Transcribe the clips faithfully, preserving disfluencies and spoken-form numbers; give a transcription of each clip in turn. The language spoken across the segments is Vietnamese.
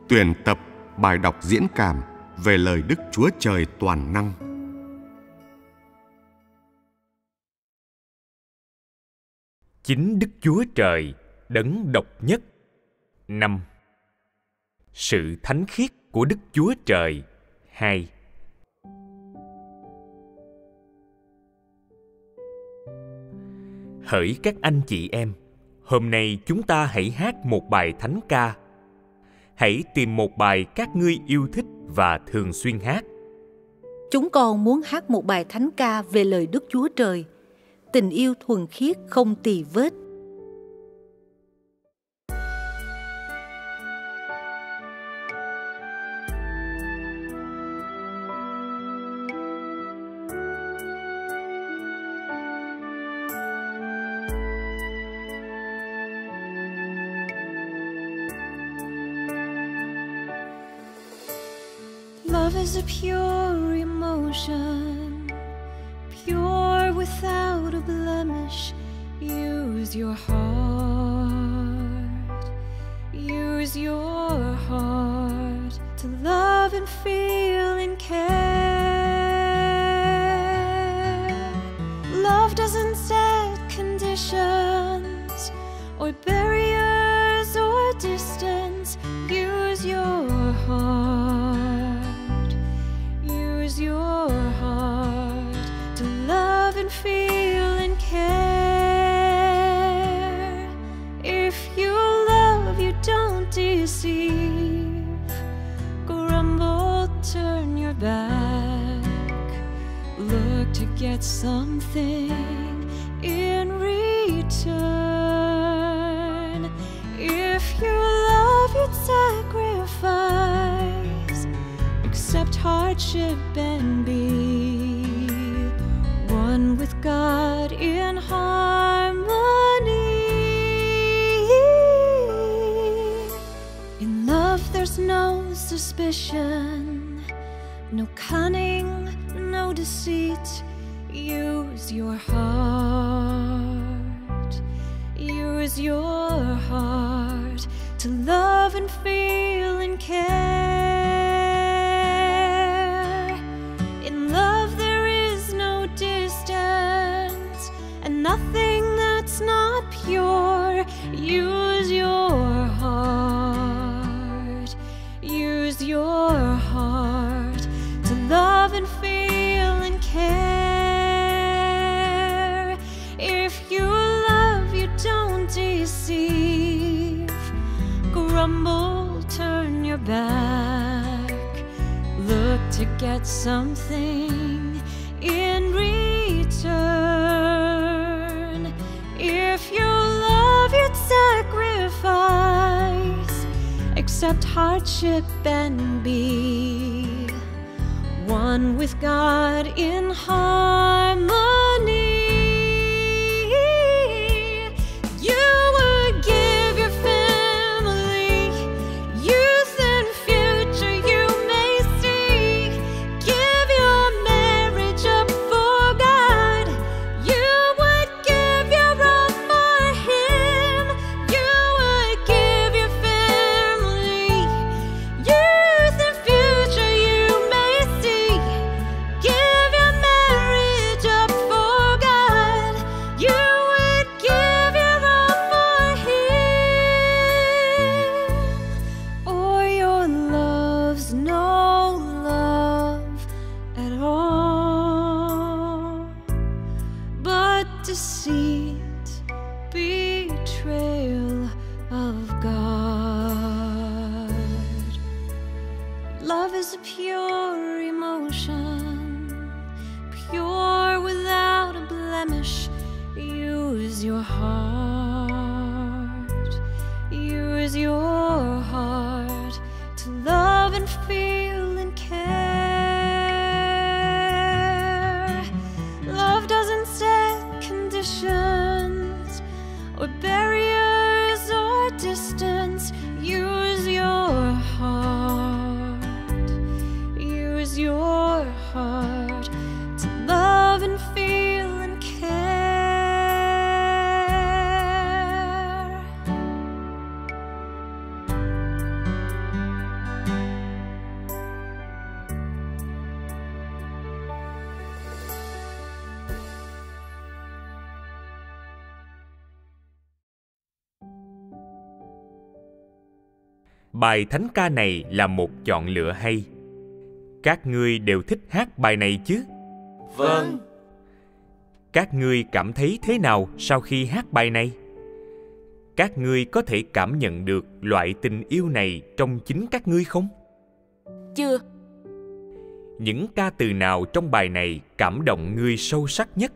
Tuyển tập bài đọc diễn cảm về lời Đức Chúa Trời toàn năng. Chính Đức Chúa Trời đấng độc nhất. Năm. Sự thánh khiết của Đức Chúa Trời. Hai. Hỡi các anh chị em, hôm nay chúng ta hãy hát một bài thánh ca. Hãy tìm một bài các ngươi yêu thích và thường xuyên hát. Chúng con muốn hát một bài thánh ca về lời Đức Chúa Trời, tình yêu thuần khiết không tì vết. Love is a pure emotion, pure without a blemish. Use your heart, use your heart to love and feel and care. Love doesn't set conditions or barriers or distance. Use your heart, use your heart to love and feel and care. If you love, you don't deceive, grumble, turn your back, look to get something in return. If you love, you'd sacrifice, accept hardship and be one with God in harmony. In love there's no suspicion, no cunning, no deceit. Use your heart, use your heart to love and feel and care. In love there is no distance and nothing that's not pure. Use your heart, use your heart to love and feel and care. If you love, you don't deceive, grumble, turn your back, look to get something in return. If you love, you'd sacrifice, accept hardship and be one with God in harmony. Deceit, betrayal of God. Love is a pure emotion, pure without a blemish. Use your heart, use your heart to love and feel and care. Love doesn't set conditions or barriers or distance. Use your heart, use your heart to love and feel and care. Bài thánh ca này là một chọn lựa hay. Các ngươi đều thích hát bài này chứ? Vâng. Các ngươi cảm thấy thế nào sau khi hát bài này? Các ngươi có thể cảm nhận được loại tình yêu này trong chính các ngươi không? Chưa. Những ca từ nào trong bài này cảm động ngươi sâu sắc nhất?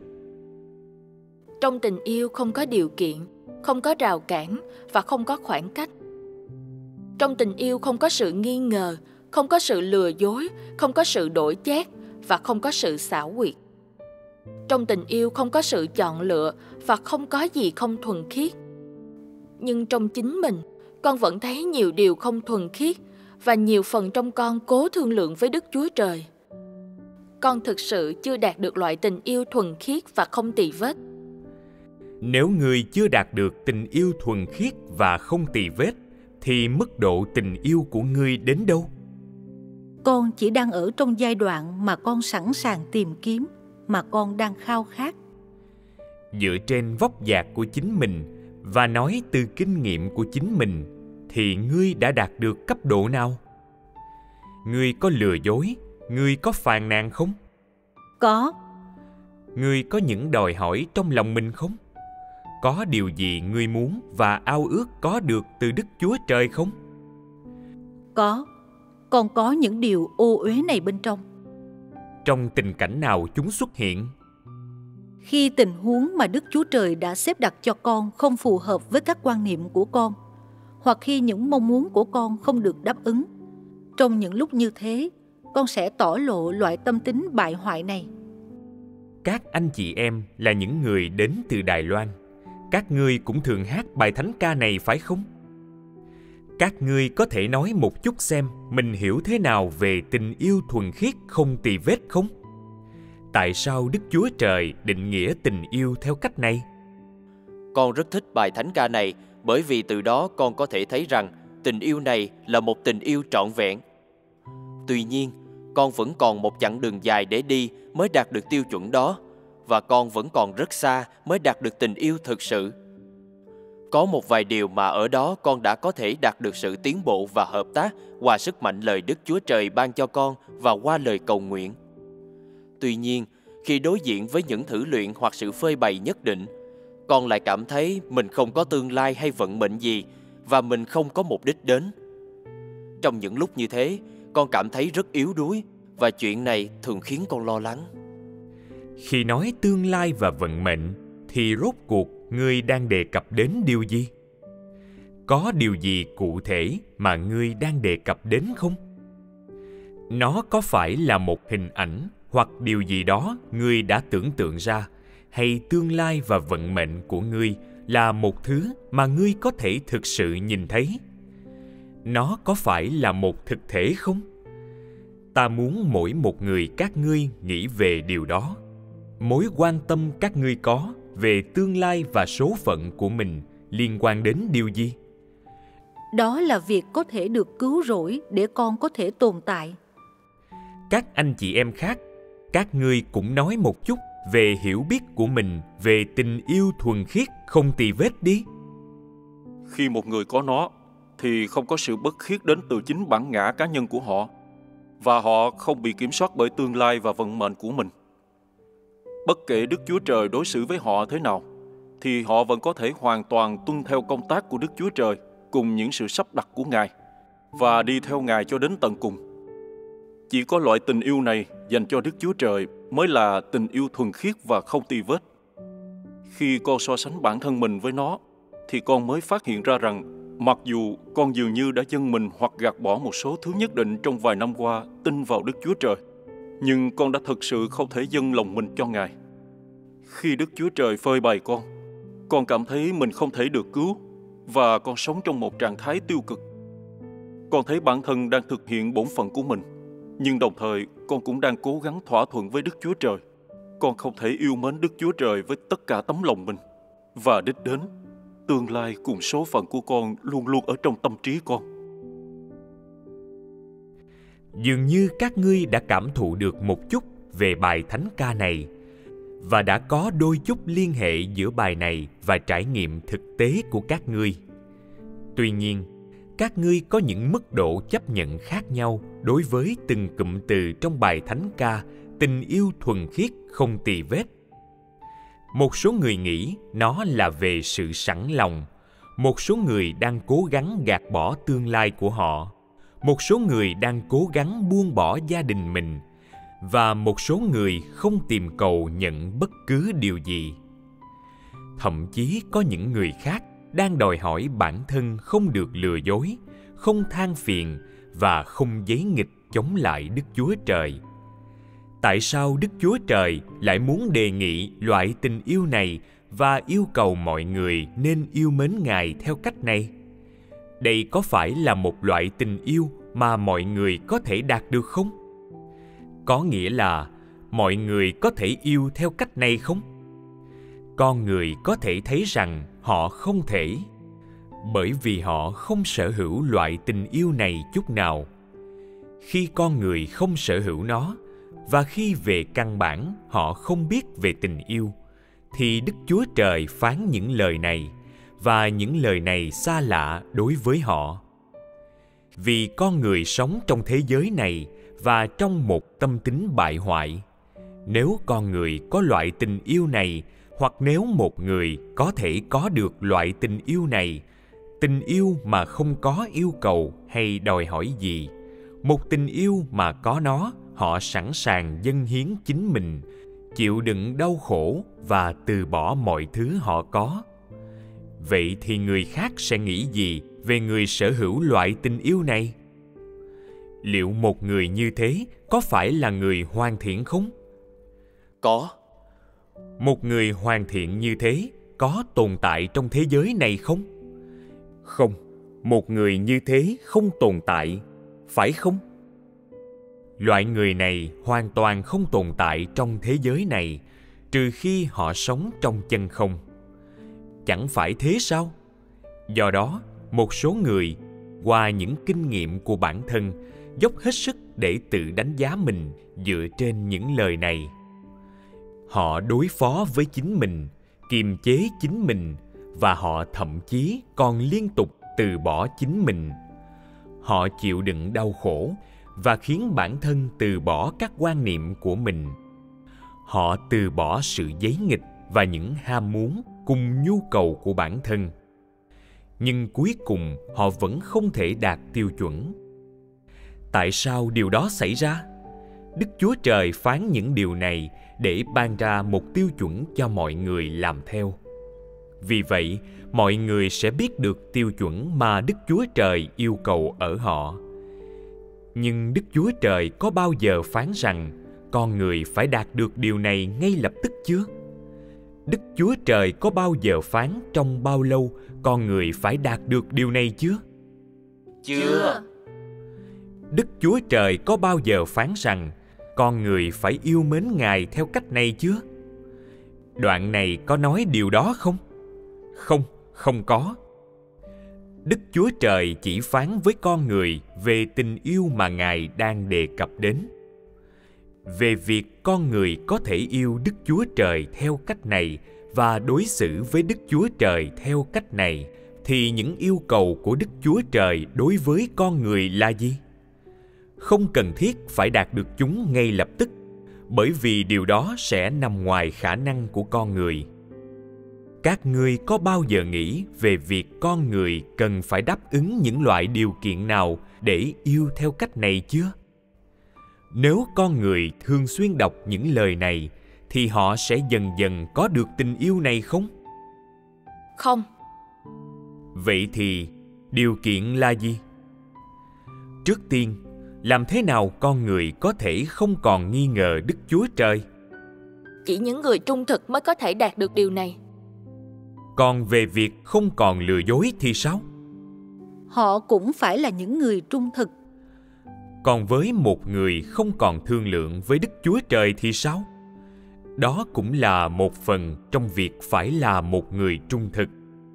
Trong tình yêu không có điều kiện, không có rào cản và không có khoảng cách. Trong tình yêu không có sự nghi ngờ, không có sự lừa dối, không có sự đổi chác và không có sự xảo quyệt. Trong tình yêu không có sự chọn lựa và không có gì không thuần khiết. Nhưng trong chính mình, con vẫn thấy nhiều điều không thuần khiết và nhiều phần trong con cố thương lượng với Đức Chúa Trời. Con thực sự chưa đạt được loại tình yêu thuần khiết và không tì vết. Nếu ngươi chưa đạt được tình yêu thuần khiết và không tì vết, thì mức độ tình yêu của ngươi đến đâu? Con chỉ đang ở trong giai đoạn mà con sẵn sàng tìm kiếm, mà con đang khao khát. Dựa trên vóc dạc của chính mình và nói từ kinh nghiệm của chính mình, thì ngươi đã đạt được cấp độ nào? Ngươi có lừa dối, ngươi có phàn nàn không? Có. Ngươi có những đòi hỏi trong lòng mình không? Có điều gì ngươi muốn và ao ước có được từ Đức Chúa Trời không? Có. Con có những điều ô uế này bên trong. Trong tình cảnh nào chúng xuất hiện? Khi tình huống mà Đức Chúa Trời đã xếp đặt cho con không phù hợp với các quan niệm của con, hoặc khi những mong muốn của con không được đáp ứng. Trong những lúc như thế, con sẽ tỏ lộ loại tâm tính bại hoại này. Các anh chị em là những người đến từ Đài Loan. Các ngươi cũng thường hát bài thánh ca này phải không? Các ngươi có thể nói một chút xem mình hiểu thế nào về tình yêu thuần khiết không tì vết không? Tại sao Đức Chúa Trời định nghĩa tình yêu theo cách này? Con rất thích bài thánh ca này bởi vì từ đó con có thể thấy rằng tình yêu này là một tình yêu trọn vẹn. Tuy nhiên, con vẫn còn một chặng đường dài để đi mới đạt được tiêu chuẩn đó, và con vẫn còn rất xa mới đạt được tình yêu thực sự. Có một vài điều mà ở đó con đã có thể đạt được sự tiến bộ và hợp tác qua sức mạnh lời Đức Chúa Trời ban cho con và qua lời cầu nguyện. Tuy nhiên, khi đối diện với những thử luyện hoặc sự phơi bày nhất định, con lại cảm thấy mình không có tương lai hay vận mệnh gì và mình không có mục đích đến. Trong những lúc như thế, con cảm thấy rất yếu đuối và chuyện này thường khiến con lo lắng. Khi nói tương lai và vận mệnh, thì rốt cuộc ngươi đang đề cập đến điều gì? Có điều gì cụ thể mà ngươi đang đề cập đến không? Nó có phải là một hình ảnh hoặc điều gì đó ngươi đã tưởng tượng ra, hay tương lai và vận mệnh của ngươi là một thứ mà ngươi có thể thực sự nhìn thấy? Nó có phải là một thực thể không? Ta muốn mỗi một người các ngươi nghĩ về điều đó. Mối quan tâm các ngươi có về tương lai và số phận của mình liên quan đến điều gì? Đó là việc có thể được cứu rỗi để con có thể tồn tại. Các anh chị em khác, các ngươi cũng nói một chút về hiểu biết của mình về tình yêu thuần khiết không tì vết đi. Khi một người có nó, thì không có sự bất khiết đến từ chính bản ngã cá nhân của họ, và họ không bị kiểm soát bởi tương lai và vận mệnh của mình. Bất kể Đức Chúa Trời đối xử với họ thế nào, thì họ vẫn có thể hoàn toàn tuân theo công tác của Đức Chúa Trời cùng những sự sắp đặt của Ngài và đi theo Ngài cho đến tận cùng. Chỉ có loại tình yêu này dành cho Đức Chúa Trời mới là tình yêu thuần khiết và không tì vết. Khi con so sánh bản thân mình với nó, thì con mới phát hiện ra rằng mặc dù con dường như đã dâng mình hoặc gạt bỏ một số thứ nhất định trong vài năm qua tin vào Đức Chúa Trời, nhưng con đã thực sự không thể dâng lòng mình cho Ngài. Khi Đức Chúa Trời phơi bày con, con cảm thấy mình không thể được cứu và con sống trong một trạng thái tiêu cực. Con thấy bản thân đang thực hiện bổn phận của mình, nhưng đồng thời con cũng đang cố gắng thỏa thuận với Đức Chúa Trời. Con không thể yêu mến Đức Chúa Trời với tất cả tấm lòng mình, và đích đến, tương lai cùng số phận của con luôn luôn ở trong tâm trí con. Dường như các ngươi đã cảm thụ được một chút về bài thánh ca này và đã có đôi chút liên hệ giữa bài này và trải nghiệm thực tế của các ngươi. Tuy nhiên, các ngươi có những mức độ chấp nhận khác nhau đối với từng cụm từ trong bài thánh ca tình yêu thuần khiết không tì vết. Một số người nghĩ nó là về sự sẵn lòng. Một số người đang cố gắng gạt bỏ tương lai của họ. Một số người đang cố gắng buông bỏ gia đình mình. Và một số người không tìm cầu nhận bất cứ điều gì. Thậm chí có những người khác đang đòi hỏi bản thân không được lừa dối, không than phiền và không giấy nghịch chống lại Đức Chúa Trời. Tại sao Đức Chúa Trời lại muốn đề nghị loại tình yêu này và yêu cầu mọi người nên yêu mến Ngài theo cách này? Đây có phải là một loại tình yêu mà mọi người có thể đạt được không? Có nghĩa là mọi người có thể yêu theo cách này không? Con người có thể thấy rằng họ không thể, bởi vì họ không sở hữu loại tình yêu này chút nào. Khi con người không sở hữu nó, và khi về căn bản họ không biết về tình yêu, thì Đức Chúa Trời phán những lời này, và những lời này xa lạ đối với họ. Vì con người sống trong thế giới này và trong một tâm tính bại hoại. Nếu con người có loại tình yêu này, hoặc nếu một người có thể có được loại tình yêu này, tình yêu mà không có yêu cầu hay đòi hỏi gì, một tình yêu mà có nó, họ sẵn sàng dâng hiến chính mình, chịu đựng đau khổ và từ bỏ mọi thứ họ có. Vậy thì người khác sẽ nghĩ gì về người sở hữu loại tình yêu này? Liệu một người như thế có phải là người hoàn thiện không? Có. Một người hoàn thiện như thế có tồn tại trong thế giới này không? Không, một người như thế không tồn tại, phải không? Loại người này hoàn toàn không tồn tại trong thế giới này, trừ khi họ sống trong chân không. Chẳng phải thế sao? Do đó, một số người, qua những kinh nghiệm của bản thân, dốc hết sức để tự đánh giá mình dựa trên những lời này. Họ đối phó với chính mình, kiềm chế chính mình, và họ thậm chí còn liên tục từ bỏ chính mình. Họ chịu đựng đau khổ và khiến bản thân từ bỏ các quan niệm của mình. Họ từ bỏ sự giấy nghịch và những ham muốn cùng nhu cầu của bản thân. Nhưng cuối cùng họ vẫn không thể đạt tiêu chuẩn. Tại sao điều đó xảy ra? Đức Chúa Trời phán những điều này để ban ra một tiêu chuẩn cho mọi người làm theo. Vì vậy, mọi người sẽ biết được tiêu chuẩn mà Đức Chúa Trời yêu cầu ở họ. Nhưng Đức Chúa Trời có bao giờ phán rằng con người phải đạt được điều này ngay lập tức chưa? Đức Chúa Trời có bao giờ phán trong bao lâu con người phải đạt được điều này chưa? Chưa. Đức Chúa Trời có bao giờ phán rằng con người phải yêu mến Ngài theo cách này chưa? Đoạn này có nói điều đó không? Không, không có. Đức Chúa Trời chỉ phán với con người về tình yêu mà Ngài đang đề cập đến. Về việc con người có thể yêu Đức Chúa Trời theo cách này và đối xử với Đức Chúa Trời theo cách này, thì những yêu cầu của Đức Chúa Trời đối với con người là gì? Không cần thiết phải đạt được chúng ngay lập tức, bởi vì điều đó sẽ nằm ngoài khả năng của con người. Các ngươi có bao giờ nghĩ về việc con người cần phải đáp ứng những loại điều kiện nào để yêu theo cách này chưa? Nếu con người thường xuyên đọc những lời này, thì họ sẽ dần dần có được tình yêu này không? Không. Vậy thì, điều kiện là gì? Trước tiên, làm thế nào con người có thể không còn nghi ngờ Đức Chúa Trời? Chỉ những người trung thực mới có thể đạt được điều này. Còn về việc không còn lừa dối thì sao? Họ cũng phải là những người trung thực. Còn với một người không còn thương lượng với Đức Chúa Trời thì sao? Đó cũng là một phần trong việc phải là một người trung thực.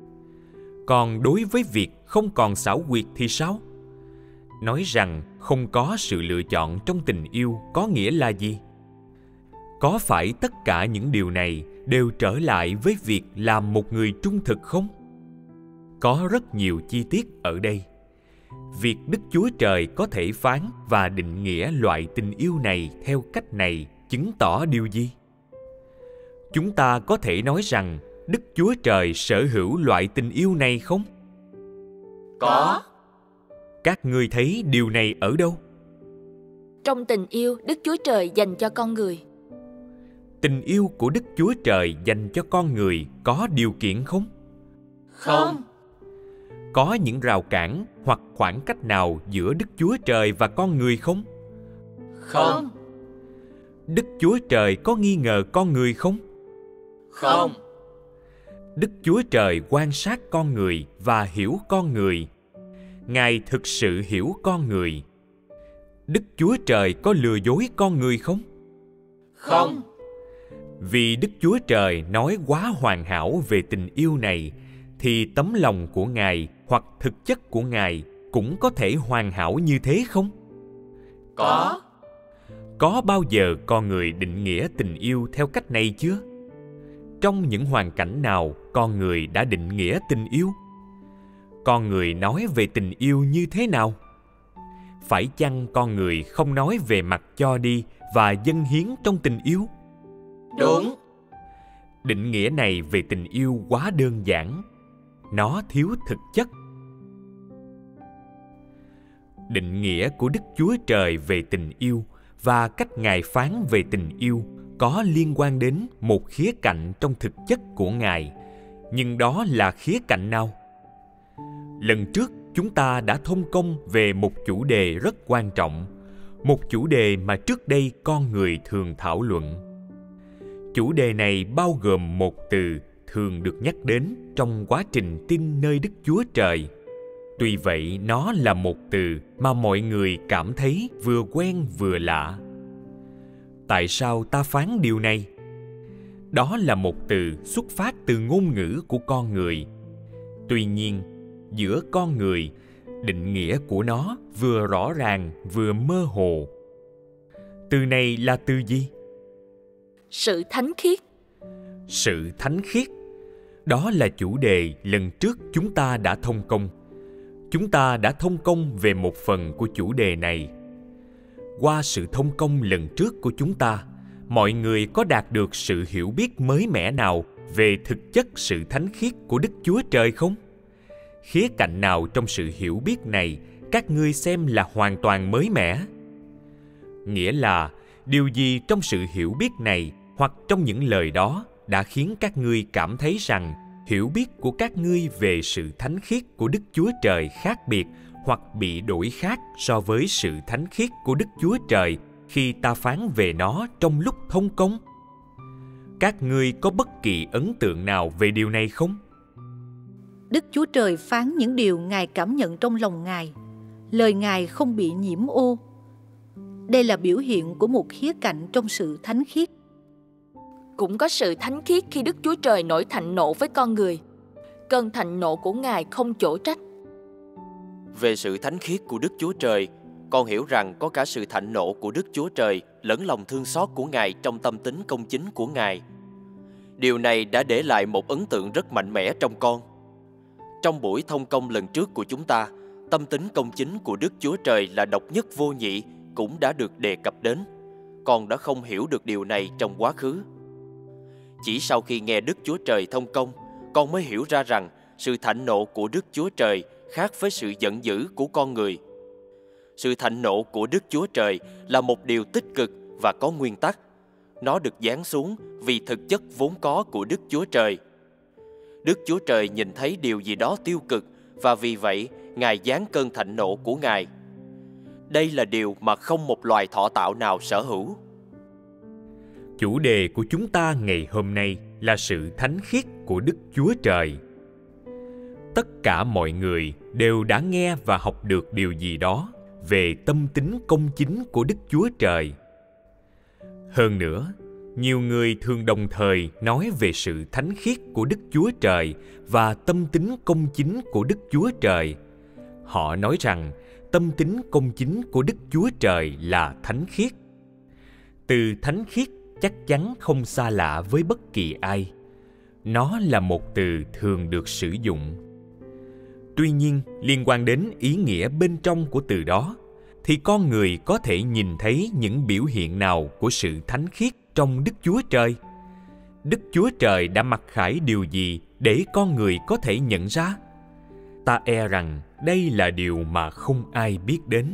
Còn đối với việc không còn xảo quyệt thì sao? Nói rằng không có sự lựa chọn trong tình yêu có nghĩa là gì? Có phải tất cả những điều này đều trở lại với việc làm một người trung thực không? Có rất nhiều chi tiết ở đây. việc Đức Chúa Trời có thể phán và định nghĩa loại tình yêu này theo cách này chứng tỏ điều gì? Chúng ta có thể nói rằng Đức Chúa Trời sở hữu loại tình yêu này không? Có. Các ngươi thấy điều này ở đâu? Trong tình yêu Đức Chúa Trời dành cho con người. Tình yêu của Đức Chúa Trời dành cho con người có điều kiện không? Không. Có những rào cản hoặc khoảng cách nào giữa Đức Chúa Trời và con người không? Không. Đức Chúa Trời có nghi ngờ con người không? Không. Đức Chúa Trời quan sát con người và hiểu con người. Ngài thực sự hiểu con người. Đức Chúa Trời có lừa dối con người không? Không. Vì Đức Chúa Trời nói quá hoàn hảo về tình yêu này, thì tấm lòng của Ngài hoặc thực chất của Ngài cũng có thể hoàn hảo như thế không? Có. Có bao giờ con người định nghĩa tình yêu theo cách này chưa? Trong những hoàn cảnh nào con người đã định nghĩa tình yêu? Con người nói về tình yêu như thế nào? Phải chăng con người không nói về mặt cho đi và dâng hiến trong tình yêu? Đúng. Định nghĩa này về tình yêu quá đơn giản. Nó thiếu thực chất. Định nghĩa của Đức Chúa Trời về tình yêu và cách Ngài phán về tình yêu có liên quan đến một khía cạnh trong thực chất của Ngài. Nhưng đó là khía cạnh nào? Lần trước chúng ta đã thông công về một chủ đề rất quan trọng, một chủ đề mà trước đây con người thường thảo luận. Chủ đề này bao gồm một từ thường được nhắc đến trong quá trình tin nơi Đức Chúa Trời. Tuy vậy, nó là một từ mà mọi người cảm thấy vừa quen vừa lạ. Tại sao ta phán điều này? Đó là một từ xuất phát từ ngôn ngữ của con người. Tuy nhiên, giữa con người, định nghĩa của nó vừa rõ ràng vừa mơ hồ. Từ này là từ gì? Sự thánh khiết. Sự thánh khiết. Đó là chủ đề lần trước chúng ta đã thông công. Chúng ta đã thông công về một phần của chủ đề này. Qua sự thông công lần trước của chúng ta, mọi người có đạt được sự hiểu biết mới mẻ nào về thực chất sự thánh khiết của Đức Chúa Trời không? Khía cạnh nào trong sự hiểu biết này các ngươi xem là hoàn toàn mới mẻ? Nghĩa là điều gì trong sự hiểu biết này hoặc trong những lời đó đã khiến các ngươi cảm thấy rằng hiểu biết của các ngươi về sự thánh khiết của Đức Chúa Trời khác biệt hoặc bị đổi khác so với sự thánh khiết của Đức Chúa Trời khi ta phán về nó trong lúc thông công? Các ngươi có bất kỳ ấn tượng nào về điều này không? Đức Chúa Trời phán những điều Ngài cảm nhận trong lòng Ngài. Lời Ngài không bị nhiễm ô. Đây là biểu hiện của một khía cạnh trong sự thánh khiết. Cũng có sự thánh khiết khi Đức Chúa Trời nổi thạnh nộ với con người. Cơn thạnh nộ của Ngài không chỗ trách. Về sự thánh khiết của Đức Chúa Trời, con hiểu rằng có cả sự thạnh nộ của Đức Chúa Trời lẫn lòng thương xót của Ngài trong tâm tính công chính của Ngài. Điều này đã để lại một ấn tượng rất mạnh mẽ trong con. Trong buổi thông công lần trước của chúng ta, tâm tính công chính của Đức Chúa Trời là độc nhất vô nhị cũng đã được đề cập đến. Con đã không hiểu được điều này trong quá khứ. Chỉ sau khi nghe Đức Chúa Trời thông công, con mới hiểu ra rằng sự thạnh nộ của Đức Chúa Trời khác với sự giận dữ của con người. Sự thạnh nộ của Đức Chúa Trời là một điều tích cực và có nguyên tắc. Nó được giáng xuống vì thực chất vốn có của Đức Chúa Trời. Đức Chúa Trời nhìn thấy điều gì đó tiêu cực và vì vậy Ngài giáng cơn thạnh nộ của Ngài. Đây là điều mà không một loài thọ tạo nào sở hữu. Chủ đề của chúng ta ngày hôm nay là sự thánh khiết của Đức Chúa Trời. Tất cả mọi người đều đã nghe và học được điều gì đó về tâm tính công chính của Đức Chúa Trời. Hơn nữa, nhiều người thường đồng thời nói về sự thánh khiết của Đức Chúa Trời và tâm tính công chính của Đức Chúa Trời. Họ nói rằng tâm tính công chính của Đức Chúa Trời là thánh khiết. Từ thánh khiết chắc chắn không xa lạ với bất kỳ ai. Nó là một từ thường được sử dụng. Tuy nhiên, liên quan đến ý nghĩa bên trong của từ đó, thì con người có thể nhìn thấy những biểu hiện nào của sự thánh khiết trong Đức Chúa Trời? Đức Chúa Trời đã mặc khải điều gì để con người có thể nhận ra? Ta e rằng đây là điều mà không ai biết đến.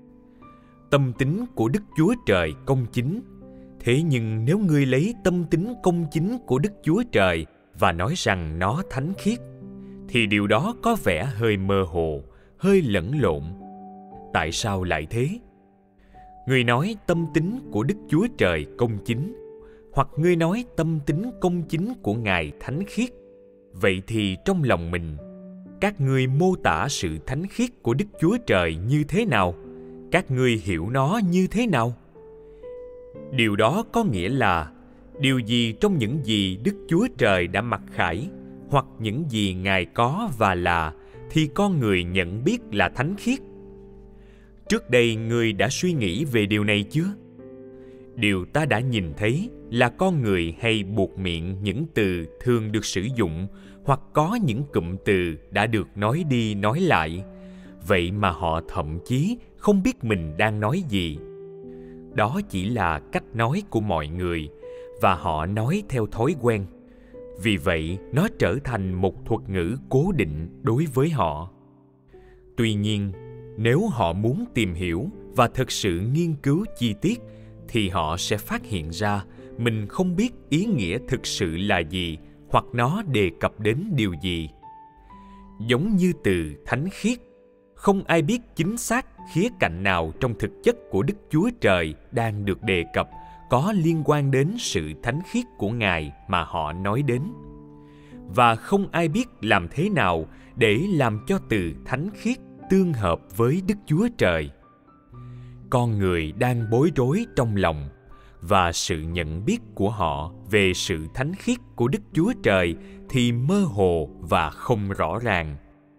Tâm tính của Đức Chúa Trời công chính. Thế nhưng nếu ngươi lấy tâm tính công chính của Đức Chúa Trời và nói rằng nó thánh khiết, thì điều đó có vẻ hơi mơ hồ, hơi lẫn lộn. Tại sao lại thế? Ngươi nói tâm tính của Đức Chúa Trời công chính, hoặc ngươi nói tâm tính công chính của Ngài thánh khiết. Vậy thì trong lòng mình, các ngươi mô tả sự thánh khiết của Đức Chúa Trời như thế nào? Các ngươi hiểu nó như thế nào? Điều đó có nghĩa là điều gì trong những gì Đức Chúa Trời đã mặc khải, hoặc những gì Ngài có và là, thì con người nhận biết là thánh khiết. Trước đây ngươi đã suy nghĩ về điều này chưa? Điều ta đã nhìn thấy là con người hay buộc miệng những từ thường được sử dụng, hoặc có những cụm từ đã được nói đi nói lại. Vậy mà họ thậm chí không biết mình đang nói gì. Đó chỉ là cách nói của mọi người, và họ nói theo thói quen. Vì vậy, nó trở thành một thuật ngữ cố định đối với họ. Tuy nhiên, nếu họ muốn tìm hiểu và thực sự nghiên cứu chi tiết, thì họ sẽ phát hiện ra mình không biết ý nghĩa thực sự là gì, hoặc nó đề cập đến điều gì. Giống như từ thánh khiết, không ai biết chính xác khía cạnh nào trong thực chất của Đức Chúa Trời đang được đề cập có liên quan đến sự thánh khiết của Ngài mà họ nói đến. Và không ai biết làm thế nào để làm cho từ thánh khiết tương hợp với Đức Chúa Trời. Con người đang bối rối trong lòng, và sự nhận biết của họ về sự thánh khiết của Đức Chúa Trời thì mơ hồ và không rõ ràng.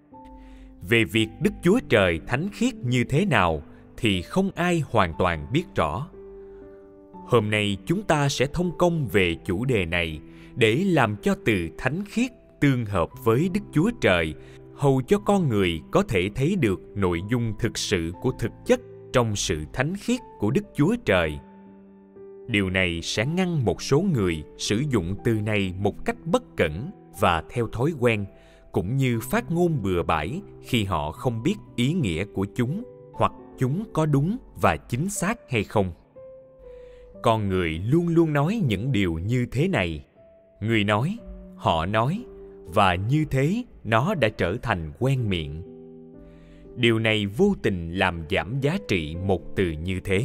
Về việc Đức Chúa Trời thánh khiết như thế nào thì không ai hoàn toàn biết rõ. Hôm nay chúng ta sẽ thông công về chủ đề này để làm cho từ thánh khiết tương hợp với Đức Chúa Trời, hầu cho con người có thể thấy được nội dung thực sự của thực chất trong sự thánh khiết của Đức Chúa Trời. Điều này sẽ ngăn một số người sử dụng từ này một cách bất cẩn và theo thói quen, cũng như phát ngôn bừa bãi khi họ không biết ý nghĩa của chúng, hoặc chúng có đúng và chính xác hay không. Con người luôn luôn nói những điều như thế này. Người nói, họ nói, và như thế nó đã trở thành quen miệng. Điều này vô tình làm giảm giá trị một từ như thế.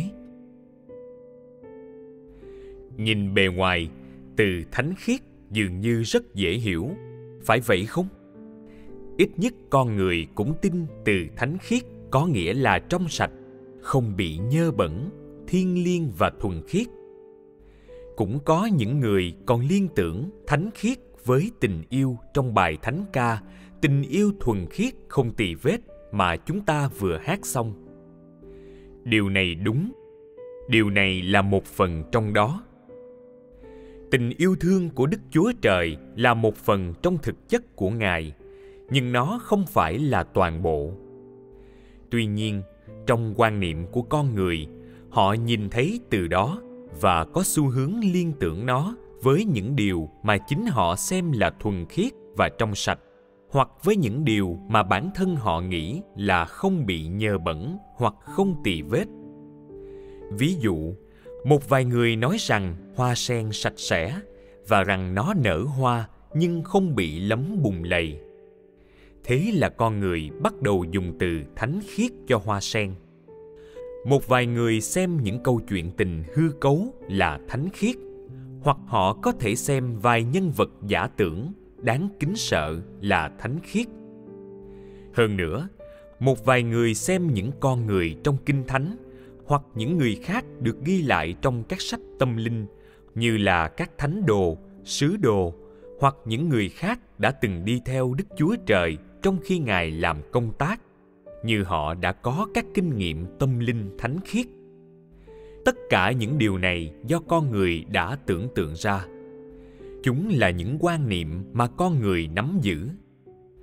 Nhìn bề ngoài, từ thánh khiết dường như rất dễ hiểu, phải vậy không? Ít nhất con người cũng tin từ thánh khiết có nghĩa là trong sạch, không bị nhơ bẩn, thiêng liêng và thuần khiết. Cũng có những người còn liên tưởng thánh khiết với tình yêu trong bài thánh ca Tình yêu thuần khiết không tì vết mà chúng ta vừa hát xong. Điều này đúng, điều này là một phần trong đó. Tình yêu thương của Đức Chúa Trời là một phần trong thực chất của Ngài, nhưng nó không phải là toàn bộ. Tuy nhiên, trong quan niệm của con người, họ nhìn thấy từ đó và có xu hướng liên tưởng nó với những điều mà chính họ xem là thuần khiết và trong sạch, hoặc với những điều mà bản thân họ nghĩ là không bị nhơ bẩn hoặc không tì vết. Ví dụ, một vài người nói rằng hoa sen sạch sẽ và rằng nó nở hoa nhưng không bị lấm bùn lầy. Thế là con người bắt đầu dùng từ thánh khiết cho hoa sen. Một vài người xem những câu chuyện tình hư cấu là thánh khiết, hoặc họ có thể xem vài nhân vật giả tưởng đáng kính sợ là thánh khiết. Hơn nữa, một vài người xem những con người trong Kinh Thánh hoặc những người khác được ghi lại trong các sách tâm linh như là các thánh đồ, sứ đồ hoặc những người khác đã từng đi theo Đức Chúa Trời trong khi Ngài làm công tác, như họ đã có các kinh nghiệm tâm linh thánh khiết. Tất cả những điều này do con người đã tưởng tượng ra. Chúng là những quan niệm mà con người nắm giữ.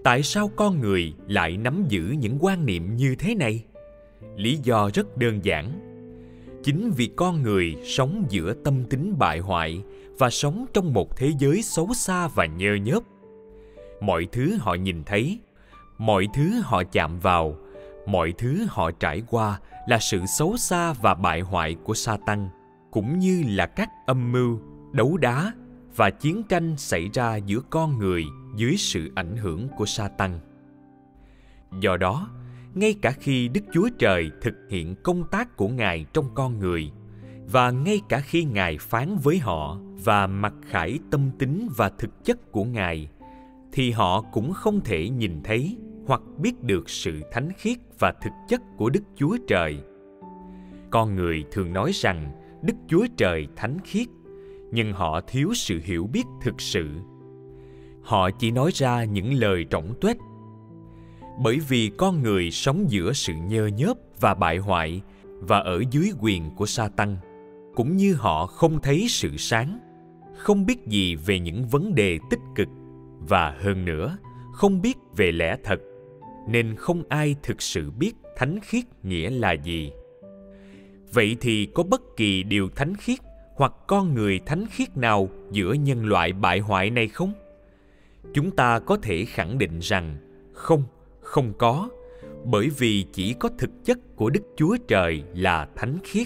Tại sao con người lại nắm giữ những quan niệm như thế này? Lý do rất đơn giản. Chính vì con người sống giữa tâm tính bại hoại và sống trong một thế giới xấu xa và nhơ nhớp. Mọi thứ họ nhìn thấy, mọi thứ họ chạm vào, mọi thứ họ trải qua là sự xấu xa và bại hoại của Sa-tăng, cũng như là các âm mưu, đấu đá và chiến tranh xảy ra giữa con người dưới sự ảnh hưởng của Sa-tăng. Do đó, ngay cả khi Đức Chúa Trời thực hiện công tác của Ngài trong con người, và ngay cả khi Ngài phán với họ và mặc khải tâm tính và thực chất của Ngài, thì họ cũng không thể nhìn thấy hoặc biết được sự thánh khiết và thực chất của Đức Chúa Trời. Con người thường nói rằng Đức Chúa Trời thánh khiết, nhưng họ thiếu sự hiểu biết thực sự. Họ chỉ nói ra những lời trỏng tuếch. Bởi vì con người sống giữa sự nhơ nhớp và bại hoại và ở dưới quyền của Sa-tăng, cũng như họ không thấy sự sáng, không biết gì về những vấn đề tích cực, và hơn nữa, không biết về lẽ thật, nên không ai thực sự biết thánh khiết nghĩa là gì. Vậy thì có bất kỳ điều thánh khiết hoặc con người thánh khiết nào giữa nhân loại bại hoại này không? Chúng ta có thể khẳng định rằng không, không có, bởi vì chỉ có thực chất của Đức Chúa Trời là thánh khiết.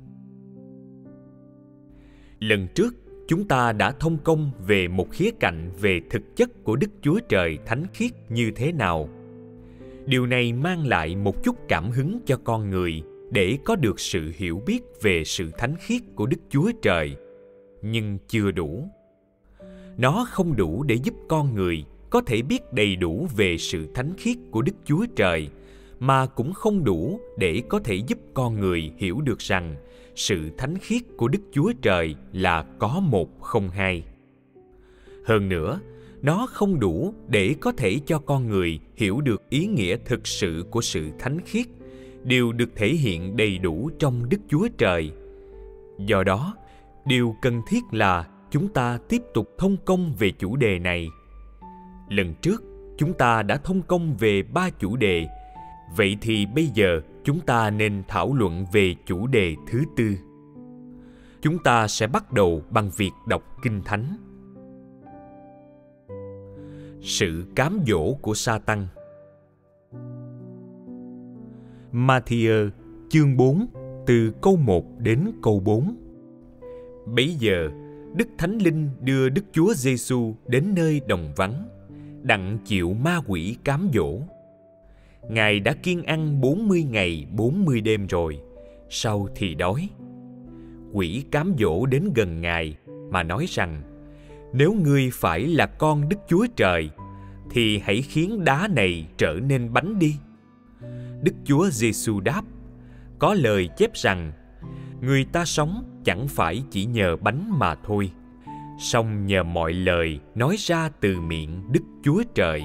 Lần trước, chúng ta đã thông công về một khía cạnh về thực chất của Đức Chúa Trời thánh khiết như thế nào. Điều này mang lại một chút cảm hứng cho con người để có được sự hiểu biết về sự thánh khiết của Đức Chúa Trời, nhưng chưa đủ. Nó không đủ để giúp con người có thể biết đầy đủ về sự thánh khiết của Đức Chúa Trời, mà cũng không đủ để có thể giúp con người hiểu được rằng sự thánh khiết của Đức Chúa Trời là có một không hai. Hơn nữa, nó không đủ để có thể cho con người hiểu được ý nghĩa thực sự của sự thánh khiết, đều được thể hiện đầy đủ trong Đức Chúa Trời. Do đó, điều cần thiết là chúng ta tiếp tục thông công về chủ đề này. Lần trước, chúng ta đã thông công về ba chủ đề. Vậy thì bây giờ chúng ta nên thảo luận về chủ đề thứ tư. Chúng ta sẽ bắt đầu bằng việc đọc Kinh Thánh. Sự cám dỗ của Sa-tăng. Ma-thi-ơ chương bốn từ câu một đến câu bốn. Bấy giờ, Đức Thánh Linh đưa Đức Chúa Giê-xu đến nơi đồng vắng, đặng chịu ma quỷ cám dỗ. Ngài đã kiêng ăn bốn mươi ngày bốn mươi đêm rồi, sau thì đói. Quỷ cám dỗ đến gần Ngài mà nói rằng: nếu ngươi phải là con Đức Chúa Trời, thì hãy khiến đá này trở nên bánh đi. Đức Chúa Giê-xu đáp: có lời chép rằng, người ta sống chẳng phải chỉ nhờ bánh mà thôi, song nhờ mọi lời nói ra từ miệng Đức Chúa Trời.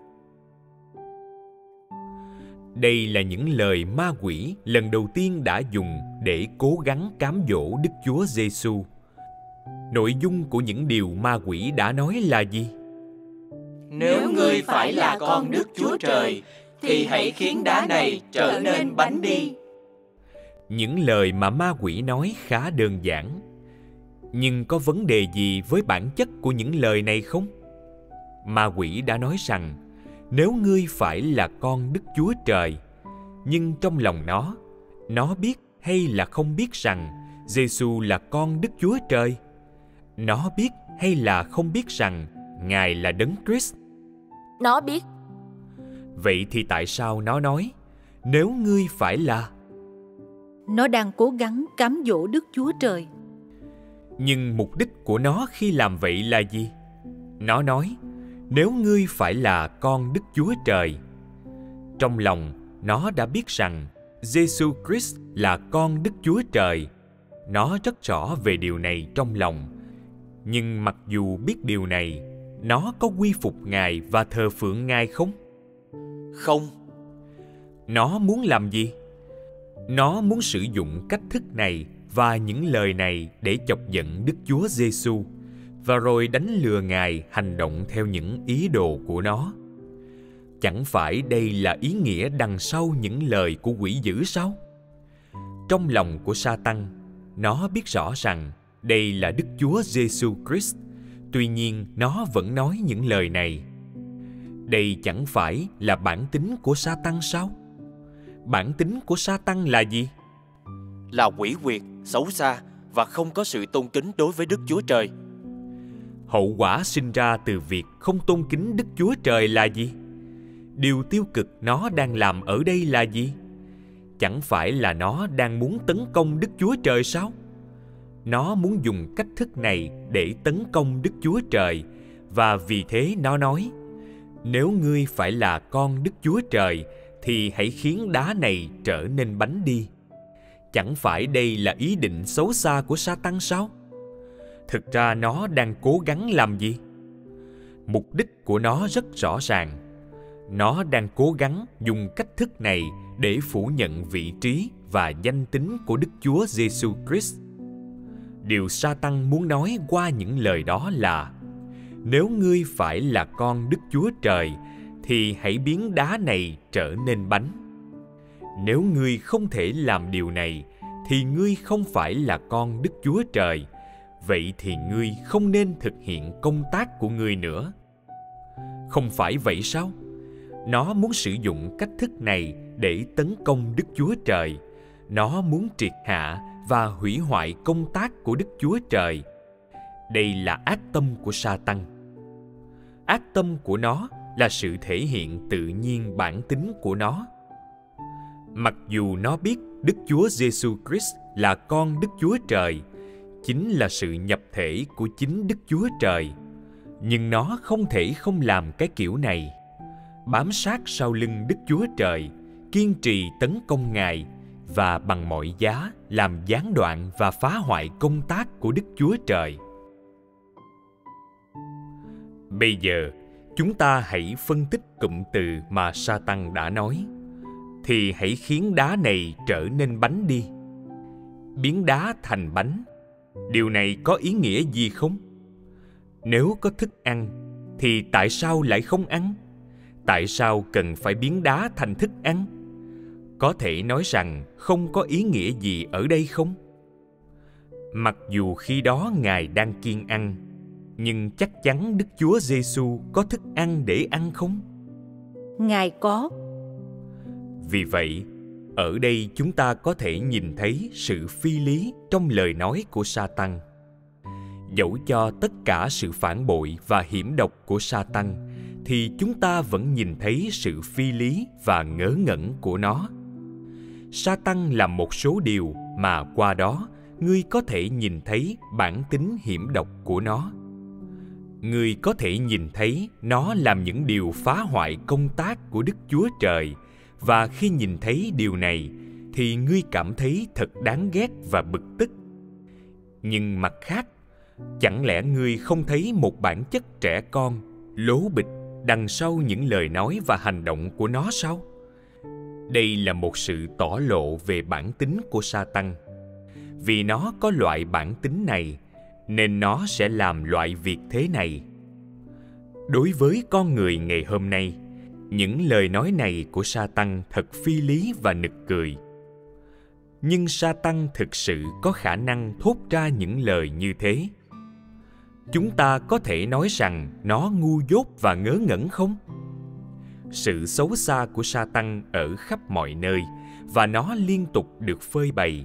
Đây là những lời ma quỷ lần đầu tiên đã dùng để cố gắng cám dỗ Đức Chúa Giê-xu. Nội dung của những điều ma quỷ đã nói là gì? Nếu ngươi phải là con Đức Chúa Trời, thì hãy khiến đá này trở nên bánh đi. Những lời mà ma quỷ nói khá đơn giản. Nhưng có vấn đề gì với bản chất của những lời này không? Ma quỷ đã nói rằng, nếu ngươi phải là con Đức Chúa Trời, nhưng trong lòng nó, nó biết hay là không biết rằng Giê-xu là con Đức Chúa Trời? Nó biết hay là không biết rằng Ngài là Đấng Christ? Nó biết. Vậy thì tại sao nó nói, nếu ngươi phải là? Nó đang cố gắng cám dỗ Đức Chúa Trời. Nhưng mục đích của nó khi làm vậy là gì? Nó nói, nếu ngươi phải là con Đức Chúa Trời. Trong lòng, nó đã biết rằng Giê-xu Christ là con Đức Chúa Trời. Nó rất rõ về điều này trong lòng. Nhưng mặc dù biết điều này, nó có quy phục Ngài và thờ phượng Ngài không? Không. Nó muốn làm gì? Nó muốn sử dụng cách thức này và những lời này để chọc giận Đức Chúa Giê-xu, và rồi đánh lừa Ngài hành động theo những ý đồ của nó. Chẳng phải đây là ý nghĩa đằng sau những lời của quỷ dữ sao? Trong lòng của Sa-tăng, nó biết rõ rằng đây là Đức Chúa Giêsu Christ, tuy nhiên nó vẫn nói những lời này. Đây chẳng phải là bản tính của Sa-tăng sao? Bản tính của Sa-tăng là gì? Là quỷ quyệt, xấu xa và không có sự tôn kính đối với Đức Chúa Trời. Hậu quả sinh ra từ việc không tôn kính Đức Chúa Trời là gì? Điều tiêu cực nó đang làm ở đây là gì? Chẳng phải là nó đang muốn tấn công Đức Chúa Trời sao? Nó muốn dùng cách thức này để tấn công Đức Chúa Trời, và vì thế nó nói: nếu ngươi phải là con Đức Chúa Trời, thì hãy khiến đá này trở nên bánh đi. Chẳng phải đây là ý định xấu xa của Sa-tăng sao? Thực ra nó đang cố gắng làm gì? Mục đích của nó rất rõ ràng. Nó đang cố gắng dùng cách thức này để phủ nhận vị trí và danh tính của Đức Chúa Giêsu Christ. Điều Sa-tăng muốn nói qua những lời đó là: nếu ngươi phải là con Đức Chúa Trời, thì hãy biến đá này trở nên bánh. Nếu ngươi không thể làm điều này, thì ngươi không phải là con Đức Chúa Trời. Vậy thì ngươi không nên thực hiện công tác của ngươi nữa. Không phải vậy sao? Nó muốn sử dụng cách thức này để tấn công Đức Chúa Trời. Nó muốn triệt hạ và hủy hoại công tác của Đức Chúa Trời. Đây là ác tâm của Sa-tăng. Ác tâm của nó là sự thể hiện tự nhiên bản tính của nó. Mặc dù nó biết Đức Chúa Giêsu Christ là con Đức Chúa Trời, chính là sự nhập thể của chính Đức Chúa Trời, nhưng nó không thể không làm cái kiểu này. Bám sát sau lưng Đức Chúa Trời, kiên trì tấn công Ngài và bằng mọi giá làm gián đoạn và phá hoại công tác của Đức Chúa Trời. Bây giờ, chúng ta hãy phân tích cụm từ mà Sa-tăng đã nói. Thì hãy khiến đá này trở nên bánh đi. Biến đá thành bánh. Điều này có ý nghĩa gì không? Nếu có thức ăn, thì tại sao lại không ăn? Tại sao cần phải biến đá thành thức ăn? Có thể nói rằng không có ý nghĩa gì ở đây không? Mặc dù khi đó Ngài đang kiêng ăn, nhưng chắc chắn Đức Chúa Giêsu có thức ăn để ăn không? Ngài có. Vì vậy, ở đây chúng ta có thể nhìn thấy sự phi lý trong lời nói của Sa-tăng. Dẫu cho tất cả sự phản bội và hiểm độc của Sa-tăng, thì chúng ta vẫn nhìn thấy sự phi lý và ngớ ngẩn của nó. Sa-tăng làm một số điều mà qua đó ngươi có thể nhìn thấy bản tính hiểm độc của nó. Ngươi có thể nhìn thấy nó làm những điều phá hoại công tác của Đức Chúa Trời, và khi nhìn thấy điều này thì ngươi cảm thấy thật đáng ghét và bực tức. Nhưng mặt khác, chẳng lẽ ngươi không thấy một bản chất trẻ con, lố bịch đằng sau những lời nói và hành động của nó sao? Đây là một sự tỏ lộ về bản tính của Sa-tăng. Vì nó có loại bản tính này, nên nó sẽ làm loại việc thế này. Đối với con người ngày hôm nay, những lời nói này của Sa-tăng thật phi lý và nực cười. Nhưng Sa-tăng thực sự có khả năng thốt ra những lời như thế. Chúng ta có thể nói rằng nó ngu dốt và ngớ ngẩn không? Sự xấu xa của Sa-tăng ở khắp mọi nơi, và nó liên tục được phơi bày.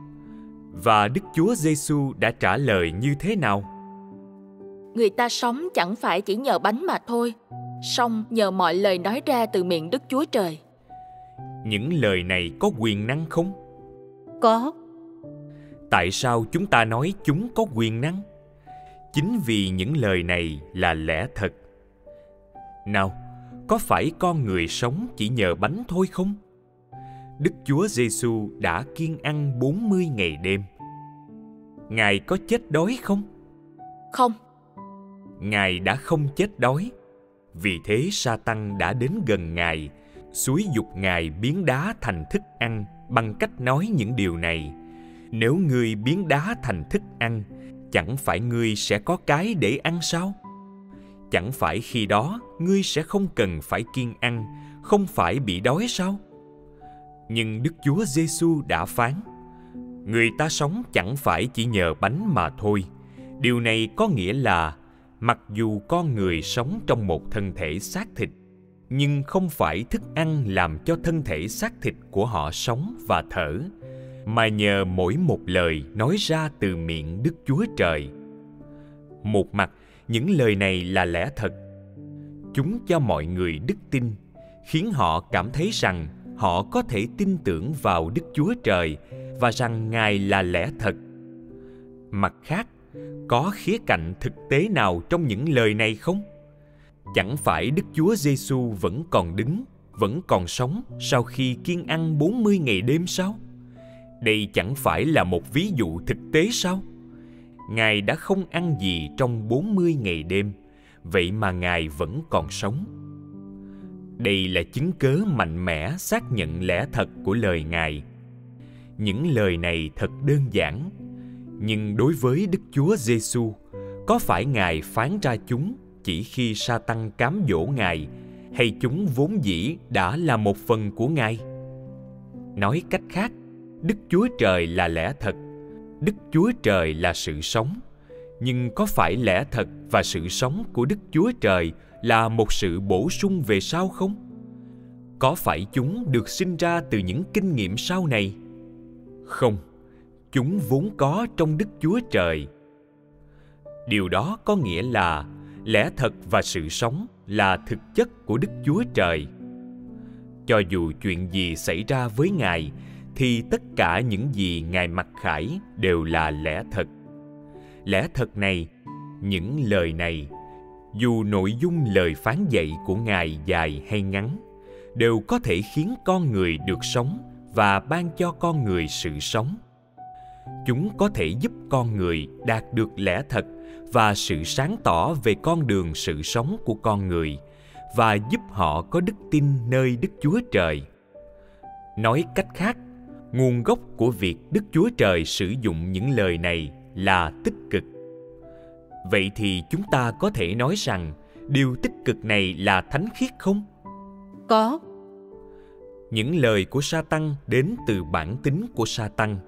Và Đức Chúa Giêsu đã trả lời như thế nào? Người ta sống chẳng phải chỉ nhờ bánh mà thôi, song nhờ mọi lời nói ra từ miệng Đức Chúa Trời. Những lời này có quyền năng không? Có. Tại sao chúng ta nói chúng có quyền năng? Chính vì những lời này là lẽ thật. Nào, có phải con người sống chỉ nhờ bánh thôi không? Đức Chúa Giêsu đã kiêng ăn bốn mươi ngày đêm. Ngài có chết đói không? Không. Ngài đã không chết đói. Vì thế Sa-tăng đã đến gần Ngài, xúi giục Ngài biến đá thành thức ăn bằng cách nói những điều này. Nếu ngươi biến đá thành thức ăn, chẳng phải ngươi sẽ có cái để ăn sao? chẳng phải khi đó ngươi sẽ không cần phải kiêng ăn, không phải bị đói sao? Nhưng Đức Chúa Giêsu đã phán, người ta sống chẳng phải chỉ nhờ bánh mà thôi. Điều này có nghĩa là mặc dù con người sống trong một thân thể xác thịt, nhưng không phải thức ăn làm cho thân thể xác thịt của họ sống và thở, mà nhờ mỗi một lời nói ra từ miệng Đức Chúa Trời. Một mặt, những lời này là lẽ thật. Chúng cho mọi người đức tin, khiến họ cảm thấy rằng họ có thể tin tưởng vào Đức Chúa Trời và rằng Ngài là lẽ thật. Mặt khác, có khía cạnh thực tế nào trong những lời này không? Chẳng phải Đức Chúa Giêsu vẫn còn đứng, vẫn còn sống sau khi kiêng ăn bốn mươi ngày đêm sao? Đây chẳng phải là một ví dụ thực tế sao? Ngài đã không ăn gì trong bốn mươi ngày đêm, vậy mà Ngài vẫn còn sống. Đây là chứng cớ mạnh mẽ xác nhận lẽ thật của lời Ngài. Những lời này thật đơn giản, nhưng đối với Đức Chúa Giêsu, có phải Ngài phán ra chúng chỉ khi Sa-tăng cám dỗ Ngài, hay chúng vốn dĩ đã là một phần của Ngài? Nói cách khác, Đức Chúa Trời là lẽ thật, Đức Chúa Trời là sự sống. Nhưng có phải lẽ thật và sự sống của Đức Chúa Trời là một sự bổ sung về sau không? Có phải chúng được sinh ra từ những kinh nghiệm sau này? Không, chúng vốn có trong Đức Chúa Trời. Điều đó có nghĩa là lẽ thật và sự sống là thực chất của Đức Chúa Trời. Cho dù chuyện gì xảy ra với Ngài, thì tất cả những gì Ngài mặc khải đều là lẽ thật. Lẽ thật này, những lời này, dù nội dung lời phán dạy của Ngài dài hay ngắn, đều có thể khiến con người được sống và ban cho con người sự sống. Chúng có thể giúp con người đạt được lẽ thật và sự sáng tỏ về con đường sự sống của con người, và giúp họ có đức tin nơi Đức Chúa Trời. Nói cách khác, nguồn gốc của việc Đức Chúa Trời sử dụng những lời này là tích cực. Vậy thì chúng ta có thể nói rằng điều tích cực này là thánh khiết không? Có. Những lời của Sa-tăng đến từ bản tính của Sa-tăng.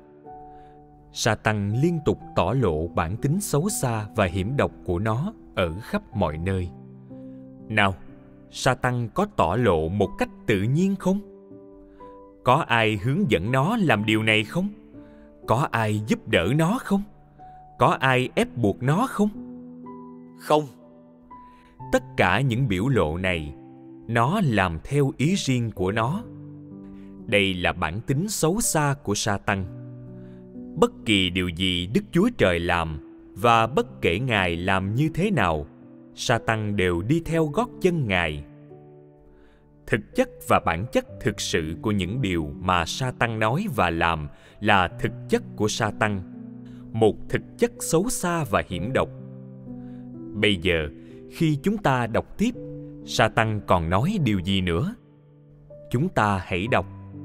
Sa-tăng liên tục tỏ lộ bản tính xấu xa và hiểm độc của nó ở khắp mọi nơi. Nào, Sa-tăng có tỏ lộ một cách tự nhiên không? Có ai hướng dẫn nó làm điều này không? Có ai giúp đỡ nó không? Có ai ép buộc nó không? Không. Tất cả những biểu lộ này, nó làm theo ý riêng của nó. Đây là bản tính xấu xa của Sa-tăng. Bất kỳ điều gì Đức Chúa Trời làm, và bất kể Ngài làm như thế nào, Sa-tăng đều đi theo gót chân Ngài. Thực chất và bản chất thực sự của những điều mà Sa-tăng nói và làm là thực chất của Sa-tăng, một thực chất xấu xa và hiểm độc. Bây giờ, khi chúng ta đọc tiếp, Sa-tăng còn nói điều gì nữa? Chúng ta hãy đọc.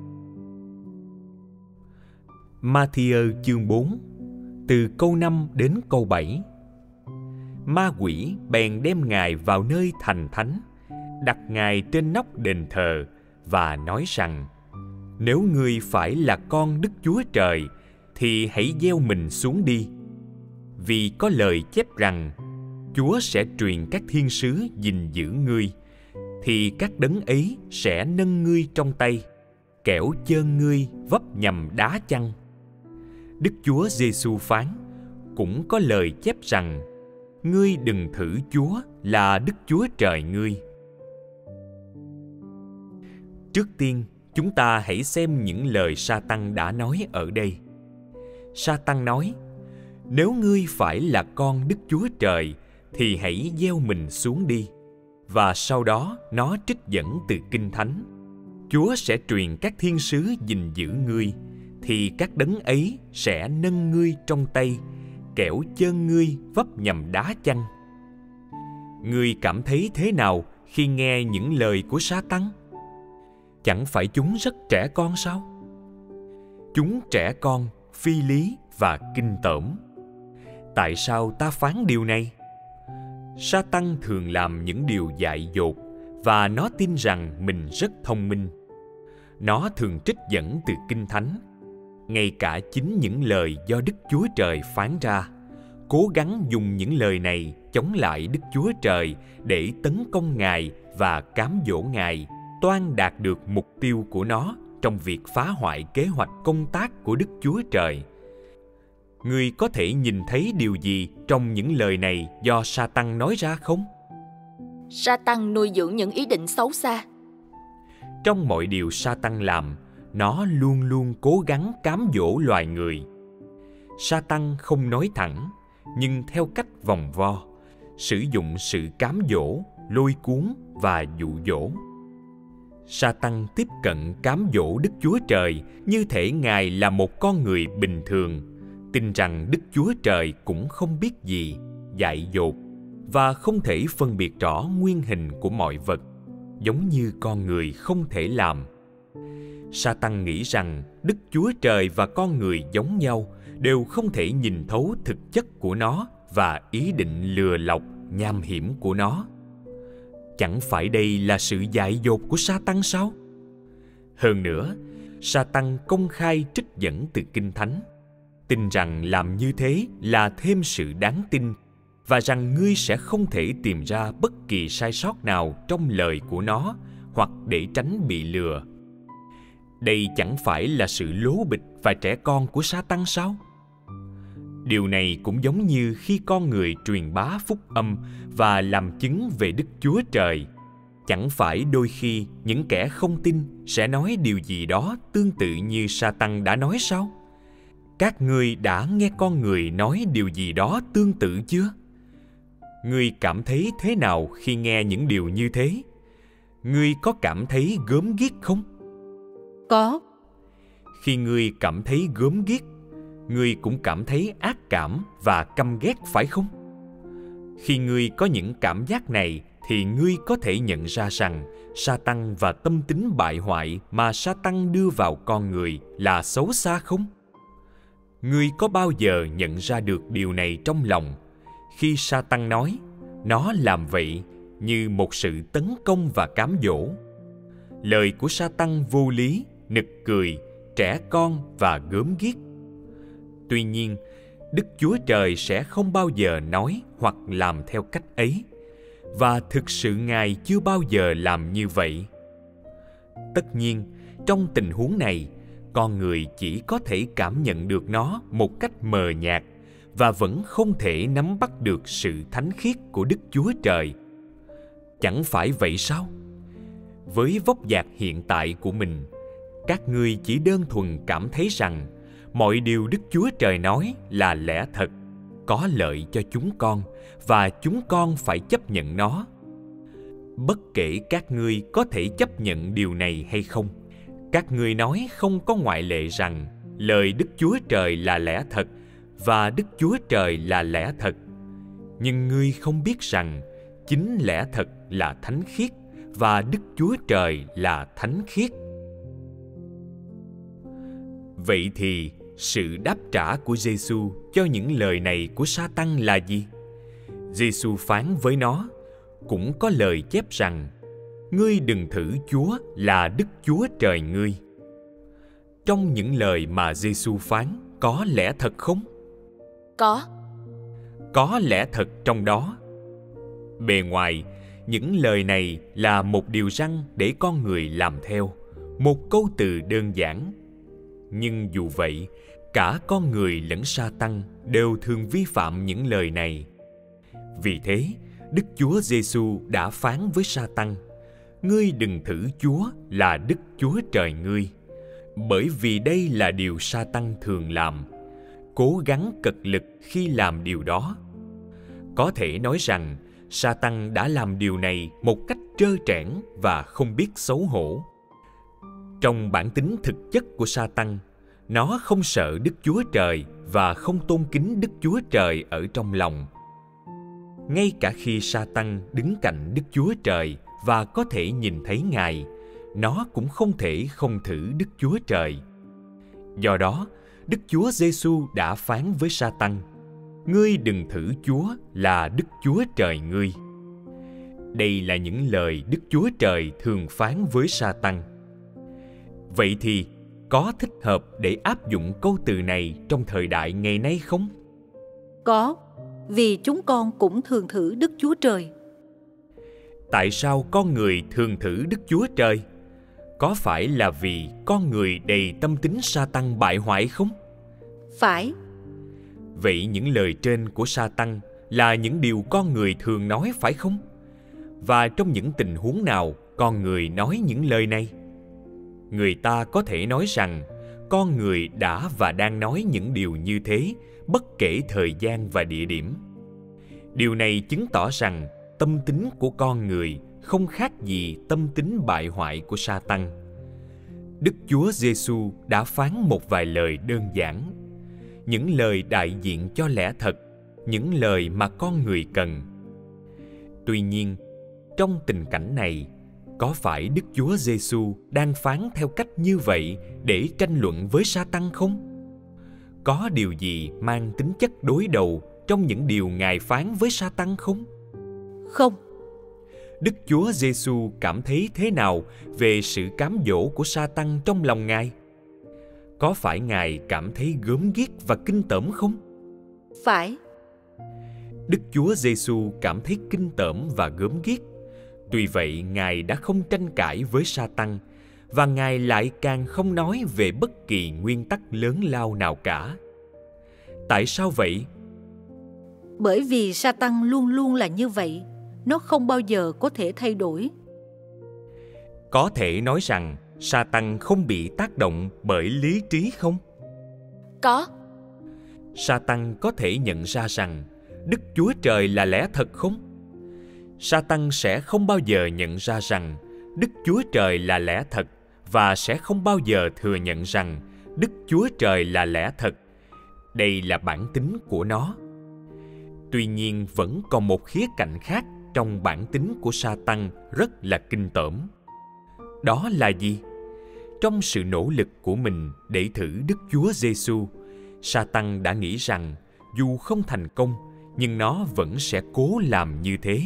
Ma-thi-ơ chương bốn, từ câu năm đến câu bảy. Ma quỷ bèn đem Ngài vào nơi thành thánh, đặt Ngài trên nóc đền thờ và nói rằng: nếu ngươi phải là con Đức Chúa Trời, thì hãy gieo mình xuống đi. Vì có lời chép rằng Chúa sẽ truyền các thiên sứ gìn giữ ngươi, thì các đấng ấy sẽ nâng ngươi trong tay, kẻo chơn ngươi vấp nhầm đá chăng. Đức Chúa Giêsu phán, cũng có lời chép rằng: ngươi đừng thử Chúa là Đức Chúa Trời ngươi. Trước tiên, chúng ta hãy xem những lời Sa-tăng đã nói ở đây. Sa-tăng nói: nếu ngươi phải là con Đức Chúa Trời, thì hãy gieo mình xuống đi. Và sau đó nó trích dẫn từ Kinh Thánh: Chúa sẽ truyền các thiên sứ gìn giữ ngươi, thì các đấng ấy sẽ nâng ngươi trong tay, kẻo chơn ngươi vấp nhầm đá chăng. Ngươi cảm thấy thế nào khi nghe những lời của Sa-tăng? Chẳng phải chúng rất trẻ con sao? Chúng trẻ con, phi lý và kinh tởm. Tại sao ta phán điều này? Sa-tăng thường làm những điều dại dột và nó tin rằng mình rất thông minh. Nó thường trích dẫn từ Kinh Thánh, ngay cả chính những lời do Đức Chúa Trời phán ra, cố gắng dùng những lời này chống lại Đức Chúa Trời để tấn công Ngài và cám dỗ Ngài toan đạt được mục tiêu của nó trong việc phá hoại kế hoạch công tác của Đức Chúa Trời. Ngươi có thể nhìn thấy điều gì trong những lời này do Sa-tăng nói ra không? Sa-tăng nuôi dưỡng những ý định xấu xa. Trong mọi điều Sa-tăng làm, nó luôn luôn cố gắng cám dỗ loài người. Sa-tăng không nói thẳng, nhưng theo cách vòng vo, sử dụng sự cám dỗ, lôi cuốn và dụ dỗ. Sa-tăng tiếp cận cám dỗ Đức Chúa Trời như thể Ngài là một con người bình thường, tin rằng Đức Chúa Trời cũng không biết gì, dại dột và không thể phân biệt rõ nguyên hình của mọi vật, giống như con người không thể làm. Sa-tăng nghĩ rằng Đức Chúa Trời và con người giống nhau, đều không thể nhìn thấu thực chất của nó và ý định lừa lọc, nham hiểm của nó. Chẳng phải đây là sự dại dột của Sa-tăng sao? Hơn nữa, Sa-tăng công khai trích dẫn từ Kinh Thánh, tin rằng làm như thế là thêm sự đáng tin và rằng ngươi sẽ không thể tìm ra bất kỳ sai sót nào trong lời của nó hoặc để tránh bị lừa. Đây chẳng phải là sự lố bịch và trẻ con của Sa-tăng sao? Điều này cũng giống như khi con người truyền bá phúc âm và làm chứng về Đức Chúa Trời. Chẳng phải đôi khi những kẻ không tin sẽ nói điều gì đó tương tự như Sa-tăng đã nói sao? Các ngươi đã nghe con người nói điều gì đó tương tự chưa? Ngươi cảm thấy thế nào khi nghe những điều như thế? Ngươi có cảm thấy gớm ghiếc không? Có. Khi ngươi cảm thấy gớm ghiếc, ngươi cũng cảm thấy ác cảm và căm ghét phải không? Khi ngươi có những cảm giác này thì ngươi có thể nhận ra rằng Sa-tăng và tâm tính bại hoại mà Sa-tăng đưa vào con người là xấu xa không? Ngươi có bao giờ nhận ra được điều này trong lòng khi Sa-tăng nói nó làm vậy như một sự tấn công và cám dỗ? Lời của Sa-tăng vô lý, nực cười, trẻ con và gớm ghiếc. Tuy nhiên, Đức Chúa Trời sẽ không bao giờ nói hoặc làm theo cách ấy, và thực sự Ngài chưa bao giờ làm như vậy. Tất nhiên, trong tình huống này, con người chỉ có thể cảm nhận được nó một cách mờ nhạt và vẫn không thể nắm bắt được sự thánh khiết của Đức Chúa Trời. Chẳng phải vậy sao? Với vóc dáng hiện tại của mình, các ngươi chỉ đơn thuần cảm thấy rằng mọi điều Đức Chúa Trời nói là lẽ thật, có lợi cho chúng con và chúng con phải chấp nhận nó. Bất kể các ngươi có thể chấp nhận điều này hay không, các ngươi nói không có ngoại lệ rằng lời Đức Chúa Trời là lẽ thật và Đức Chúa Trời là lẽ thật. Nhưng ngươi không biết rằng chính lẽ thật là thánh khiết và Đức Chúa Trời là thánh khiết. Vậy thì sự đáp trả của Giê-xu cho những lời này của Sa-tăng là gì? Giê-xu phán với nó, cũng có lời chép rằng, ngươi đừng thử Chúa là Đức Chúa Trời ngươi. Trong những lời mà Giê-xu phán có lẽ thật không? Có. Có lẽ thật trong đó. Bề ngoài, những lời này là một điều răn để con người làm theo, một câu từ đơn giản. Nhưng dù vậy, cả con người lẫn Sa-tăng đều thường vi phạm những lời này. Vì thế, Đức Chúa Giê-xu đã phán với Sa-tăng, ngươi đừng thử Chúa là Đức Chúa Trời ngươi. Bởi vì đây là điều Sa-tăng thường làm, cố gắng cật lực khi làm điều đó. Có thể nói rằng, Sa-tăng đã làm điều này một cách trơ trẽn và không biết xấu hổ. Trong bản tính thực chất của Sa-tăng, nó không sợ Đức Chúa Trời và không tôn kính Đức Chúa Trời ở trong lòng. Ngay cả khi Sa-tăng đứng cạnh Đức Chúa Trời và có thể nhìn thấy Ngài, nó cũng không thể không thử Đức Chúa Trời. Do đó, Đức Chúa Giê-xu đã phán với Sa-tăng, ngươi đừng thử Chúa là Đức Chúa Trời ngươi. Đây là những lời Đức Chúa Trời thường phán với Sa-tăng. Vậy thì, có thích hợp để áp dụng câu từ này trong thời đại ngày nay không? Có, vì chúng con cũng thường thử Đức Chúa Trời. Tại sao con người thường thử Đức Chúa Trời? Có phải là vì con người đầy tâm tính Sa-tăng bại hoại không? Phải. Vậy những lời trên của Sa-tăng là những điều con người thường nói phải không? Và trong những tình huống nào con người nói những lời này? Người ta có thể nói rằng con người đã và đang nói những điều như thế bất kể thời gian và địa điểm. Điều này chứng tỏ rằng tâm tính của con người không khác gì tâm tính bại hoại của Sa-tăng. Đức Chúa Giêsu đã phán một vài lời đơn giản, những lời đại diện cho lẽ thật, những lời mà con người cần. Tuy nhiên, trong tình cảnh này, có phải Đức Chúa Giêsu đang phán theo cách như vậy để tranh luận với Sa-tăng không? Có điều gì mang tính chất đối đầu trong những điều Ngài phán với Sa-tăng không? Không. Đức Chúa Giêsu cảm thấy thế nào về sự cám dỗ của Sa-tăng trong lòng Ngài? Có phải Ngài cảm thấy gớm ghiếc và kinh tởm không? Phải. Đức Chúa Giêsu cảm thấy kinh tởm và gớm ghiếc. Tuy vậy, Ngài đã không tranh cãi với Sa-tăng, và Ngài lại càng không nói về bất kỳ nguyên tắc lớn lao nào cả. Tại sao vậy? Bởi vì Sa-tăng luôn luôn là như vậy. Nó không bao giờ có thể thay đổi. Có thể nói rằng Sa-tăng không bị tác động bởi lý trí không? Có. Sa-tăng có thể nhận ra rằng Đức Chúa Trời là lẽ thật không? Sa-tăng sẽ không bao giờ nhận ra rằng Đức Chúa Trời là lẽ thật và sẽ không bao giờ thừa nhận rằng Đức Chúa Trời là lẽ thật. Đây là bản tính của nó. Tuy nhiên, vẫn còn một khía cạnh khác trong bản tính của Sa-tăng rất là kinh tởm. Đó là gì? Trong sự nỗ lực của mình để thử Đức Chúa Giêsu, Sa-tăng đã nghĩ rằng dù không thành công, nhưng nó vẫn sẽ cố làm như thế.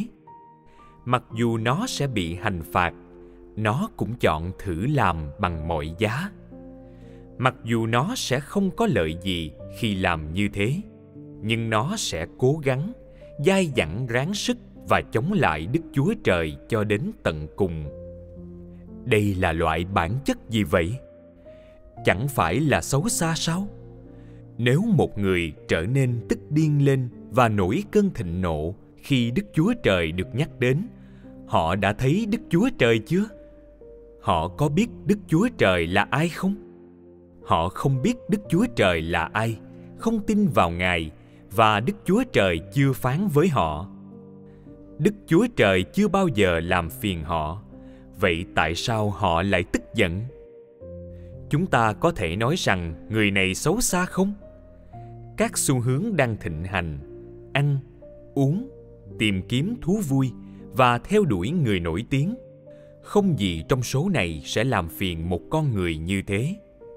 Mặc dù nó sẽ bị hành phạt, nó cũng chọn thử làm bằng mọi giá. Mặc dù nó sẽ không có lợi gì khi làm như thế, nhưng nó sẽ cố gắng, dai dẳng ráng sức và chống lại Đức Chúa Trời cho đến tận cùng. Đây là loại bản chất gì vậy? Chẳng phải là xấu xa sao? Nếu một người trở nên tức điên lên và nổi cơn thịnh nộ khi Đức Chúa Trời được nhắc đến, họ đã thấy Đức Chúa Trời chưa? Họ có biết Đức Chúa Trời là ai không? Họ không biết Đức Chúa Trời là ai, không tin vào Ngài, và Đức Chúa Trời chưa phán với họ. Đức Chúa Trời chưa bao giờ làm phiền họ. Vậy tại sao họ lại tức giận? Chúng ta có thể nói rằng người này xấu xa không? Các xu hướng đang thịnh hành, ăn, uống, tìm kiếm thú vui và theo đuổi người nổi tiếng, không gì trong số này sẽ làm phiền một con người như thế.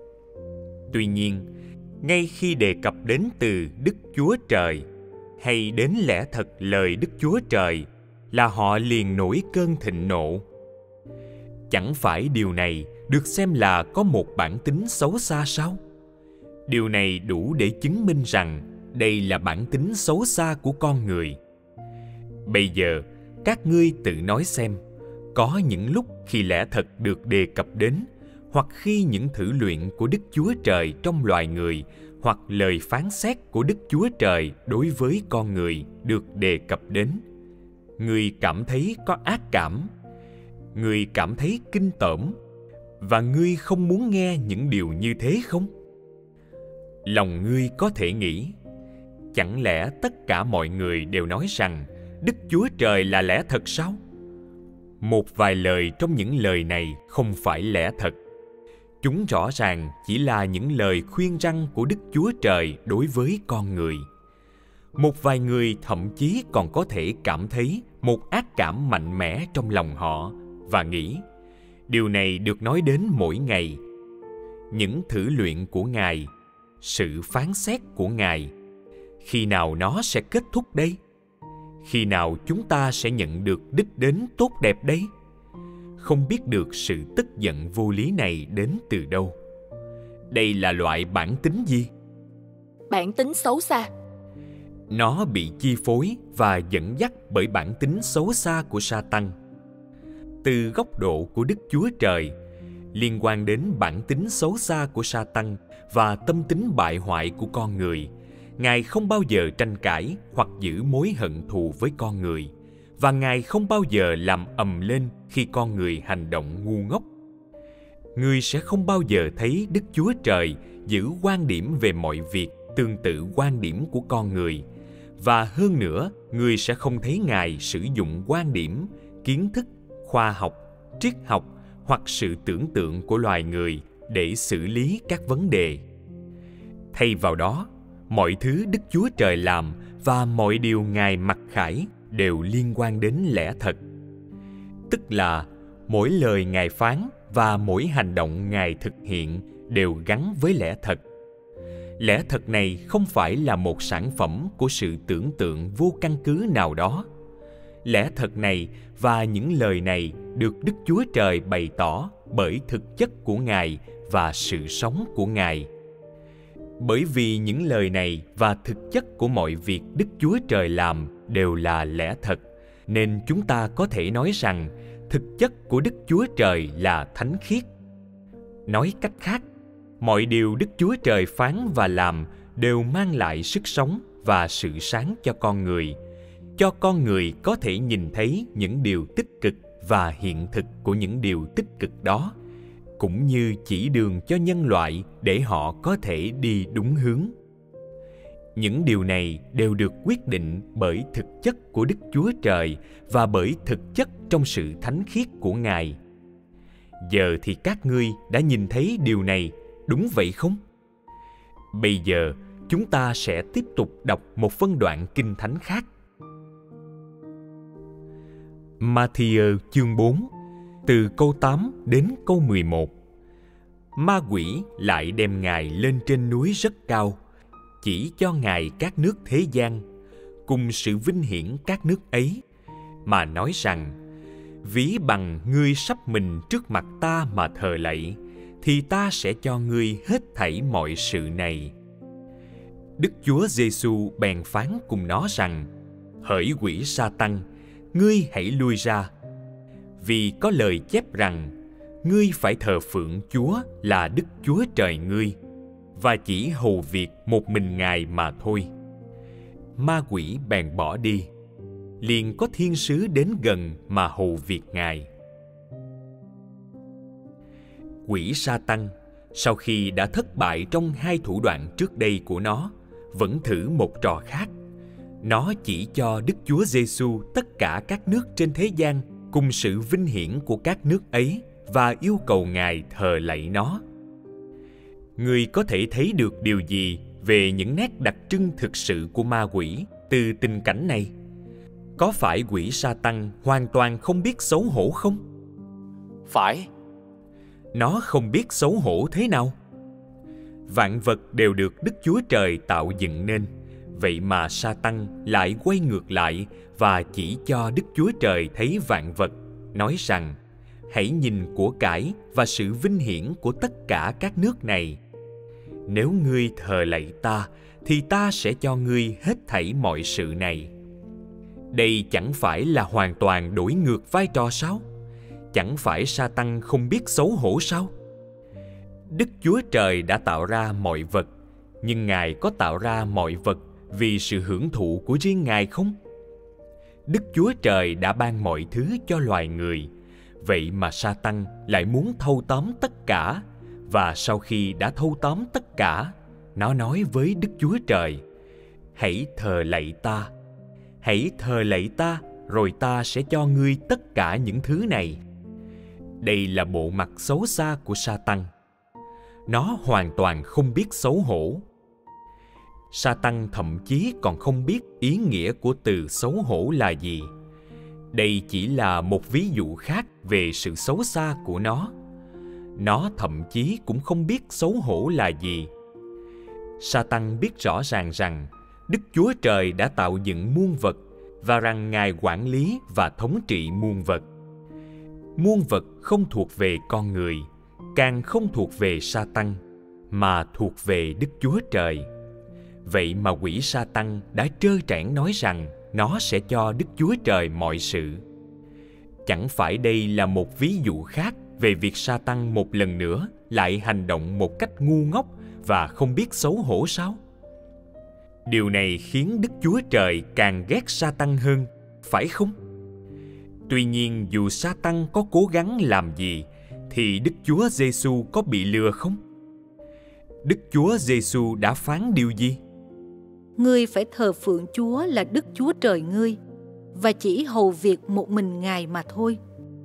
Tuy nhiên, ngay khi đề cập đến từ Đức Chúa Trời hay đến lẽ thật lời Đức Chúa Trời là họ liền nổi cơn thịnh nộ. Chẳng phải điều này được xem là có một bản tính xấu xa sao? Điều này đủ để chứng minh rằng đây là bản tính xấu xa của con người. Bây giờ, các ngươi tự nói xem, có những lúc khi lẽ thật được đề cập đến, hoặc khi những thử luyện của Đức Chúa Trời trong loài người, hoặc lời phán xét của Đức Chúa Trời đối với con người được đề cập đến, ngươi cảm thấy có ác cảm, ngươi cảm thấy kinh tởm, và ngươi không muốn nghe những điều như thế không? Lòng ngươi có thể nghĩ, chẳng lẽ tất cả mọi người đều nói rằng Đức Chúa Trời là lẽ thật sao? Một vài lời trong những lời này không phải lẽ thật. Chúng rõ ràng chỉ là những lời khuyên răn của Đức Chúa Trời đối với con người. Một vài người thậm chí còn có thể cảm thấy một ác cảm mạnh mẽ trong lòng họ và nghĩ, điều này được nói đến mỗi ngày. Những thử luyện của Ngài, sự phán xét của Ngài. Khi nào nó sẽ kết thúc đây? Khi nào chúng ta sẽ nhận được đích đến tốt đẹp đây? Không biết được sự tức giận vô lý này đến từ đâu. Đây là loại bản tính gì? Bản tính xấu xa. Nó bị chi phối và dẫn dắt bởi bản tính xấu xa của Sa-tăng. Từ góc độ của Đức Chúa Trời, liên quan đến bản tính xấu xa của Sa-tăng và tâm tính bại hoại của con người, Ngài không bao giờ tranh cãi hoặc giữ mối hận thù với con người, và Ngài không bao giờ làm ầm lên khi con người hành động ngu ngốc. Người sẽ không bao giờ thấy Đức Chúa Trời giữ quan điểm về mọi việc tương tự quan điểm của con người, và hơn nữa, người sẽ không thấy Ngài sử dụng quan điểm, kiến thức, khoa học, triết học hoặc sự tưởng tượng của loài người để xử lý các vấn đề. Thay vào đó, mọi thứ Đức Chúa Trời làm và mọi điều Ngài mặc khải đều liên quan đến lẽ thật. Tức là mỗi lời Ngài phán và mỗi hành động Ngài thực hiện đều gắn với lẽ thật. Lẽ thật này không phải là một sản phẩm của sự tưởng tượng vô căn cứ nào đó. Lẽ thật này và những lời này được Đức Chúa Trời bày tỏ bởi thực chất của Ngài và sự sống của Ngài. Bởi vì những lời này và thực chất của mọi việc Đức Chúa Trời làm đều là lẽ thật, nên chúng ta có thể nói rằng thực chất của Đức Chúa Trời là thánh khiết. Nói cách khác, mọi điều Đức Chúa Trời phán và làm đều mang lại sức sống và sự sáng cho con người, cho con người có thể nhìn thấy những điều tích cực và hiện thực của những điều tích cực đó, cũng như chỉ đường cho nhân loại để họ có thể đi đúng hướng. Những điều này đều được quyết định bởi thực chất của Đức Chúa Trời và bởi thực chất trong sự thánh khiết của Ngài. Giờ thì các ngươi đã nhìn thấy điều này, đúng vậy không? Bây giờ, chúng ta sẽ tiếp tục đọc một phân đoạn kinh thánh khác. Ma-thi-ơ chương bốn, từ câu tám đến câu mười một. Ma quỷ lại đem Ngài lên trên núi rất cao, chỉ cho Ngài các nước thế gian, cùng sự vinh hiển các nước ấy, mà nói rằng: ví bằng ngươi sắp mình trước mặt ta mà thờ lạy, thì ta sẽ cho ngươi hết thảy mọi sự này. Đức Chúa Giêsu bèn phán cùng nó rằng: hỡi quỷ Sa-tăng, ngươi hãy lui ra, vì có lời chép rằng: ngươi phải thờ phượng Chúa là Đức Chúa Trời ngươi, và chỉ hầu việc một mình Ngài mà thôi. Ma quỷ bèn bỏ đi, liền có thiên sứ đến gần mà hầu việc Ngài. Quỷ Sa-tăng, sau khi đã thất bại trong hai thủ đoạn trước đây của nó, vẫn thử một trò khác. Nó chỉ cho Đức Chúa Giêsu tất cả các nước trên thế gian cùng sự vinh hiển của các nước ấy và yêu cầu Ngài thờ lạy nó. Người có thể thấy được điều gì về những nét đặc trưng thực sự của ma quỷ từ tình cảnh này? Có phải quỷ Sa-tăng hoàn toàn không biết xấu hổ không? Phải. Nó không biết xấu hổ thế nào? Vạn vật đều được Đức Chúa Trời tạo dựng nên, vậy mà Sa-tăng lại quay ngược lại và chỉ cho Đức Chúa Trời thấy vạn vật, nói rằng: hãy nhìn của cải và sự vinh hiển của tất cả các nước này. Nếu ngươi thờ lạy ta, thì ta sẽ cho ngươi hết thảy mọi sự này. Đây chẳng phải là hoàn toàn đổi ngược vai trò sao? Chẳng phải Sa-tăng không biết xấu hổ sao? Đức Chúa Trời đã tạo ra mọi vật, nhưng Ngài có tạo ra mọi vật vì sự hưởng thụ của riêng Ngài không? Đức Chúa Trời đã ban mọi thứ cho loài người, vậy mà Sa-tăng lại muốn thâu tóm tất cả, và sau khi đã thâu tóm tất cả, nó nói với Đức Chúa Trời: hãy thờ lạy ta, hãy thờ lạy ta, rồi ta sẽ cho ngươi tất cả những thứ này. Đây là bộ mặt xấu xa của Sa-tăng. Nó hoàn toàn không biết xấu hổ. Sa-tăng thậm chí còn không biết ý nghĩa của từ xấu hổ là gì. Đây chỉ là một ví dụ khác về sự xấu xa của nó. Nó thậm chí cũng không biết xấu hổ là gì. Sa-tăng biết rõ ràng rằng Đức Chúa Trời đã tạo dựng muôn vật và rằng Ngài quản lý và thống trị muôn vật. Muôn vật không thuộc về con người, càng không thuộc về Sa-tăng, mà thuộc về Đức Chúa Trời. Vậy mà quỷ Sa-tăng đã trơ trẽn nói rằng nó sẽ cho Đức Chúa Trời mọi sự. Chẳng phải đây là một ví dụ khác về việc Sa-tăng một lần nữa lại hành động một cách ngu ngốc và không biết xấu hổ sao? Điều này khiến Đức Chúa Trời càng ghét Sa-tăng hơn, phải không? Tuy nhiên, dù Sa-tăng có cố gắng làm gì, thì Đức Chúa Giê-xu có bị lừa không? Đức Chúa Giê-xu đã phán điều gì? Ngươi phải thờ phượng Chúa là Đức Chúa Trời ngươi, và chỉ hầu việc một mình Ngài mà thôi.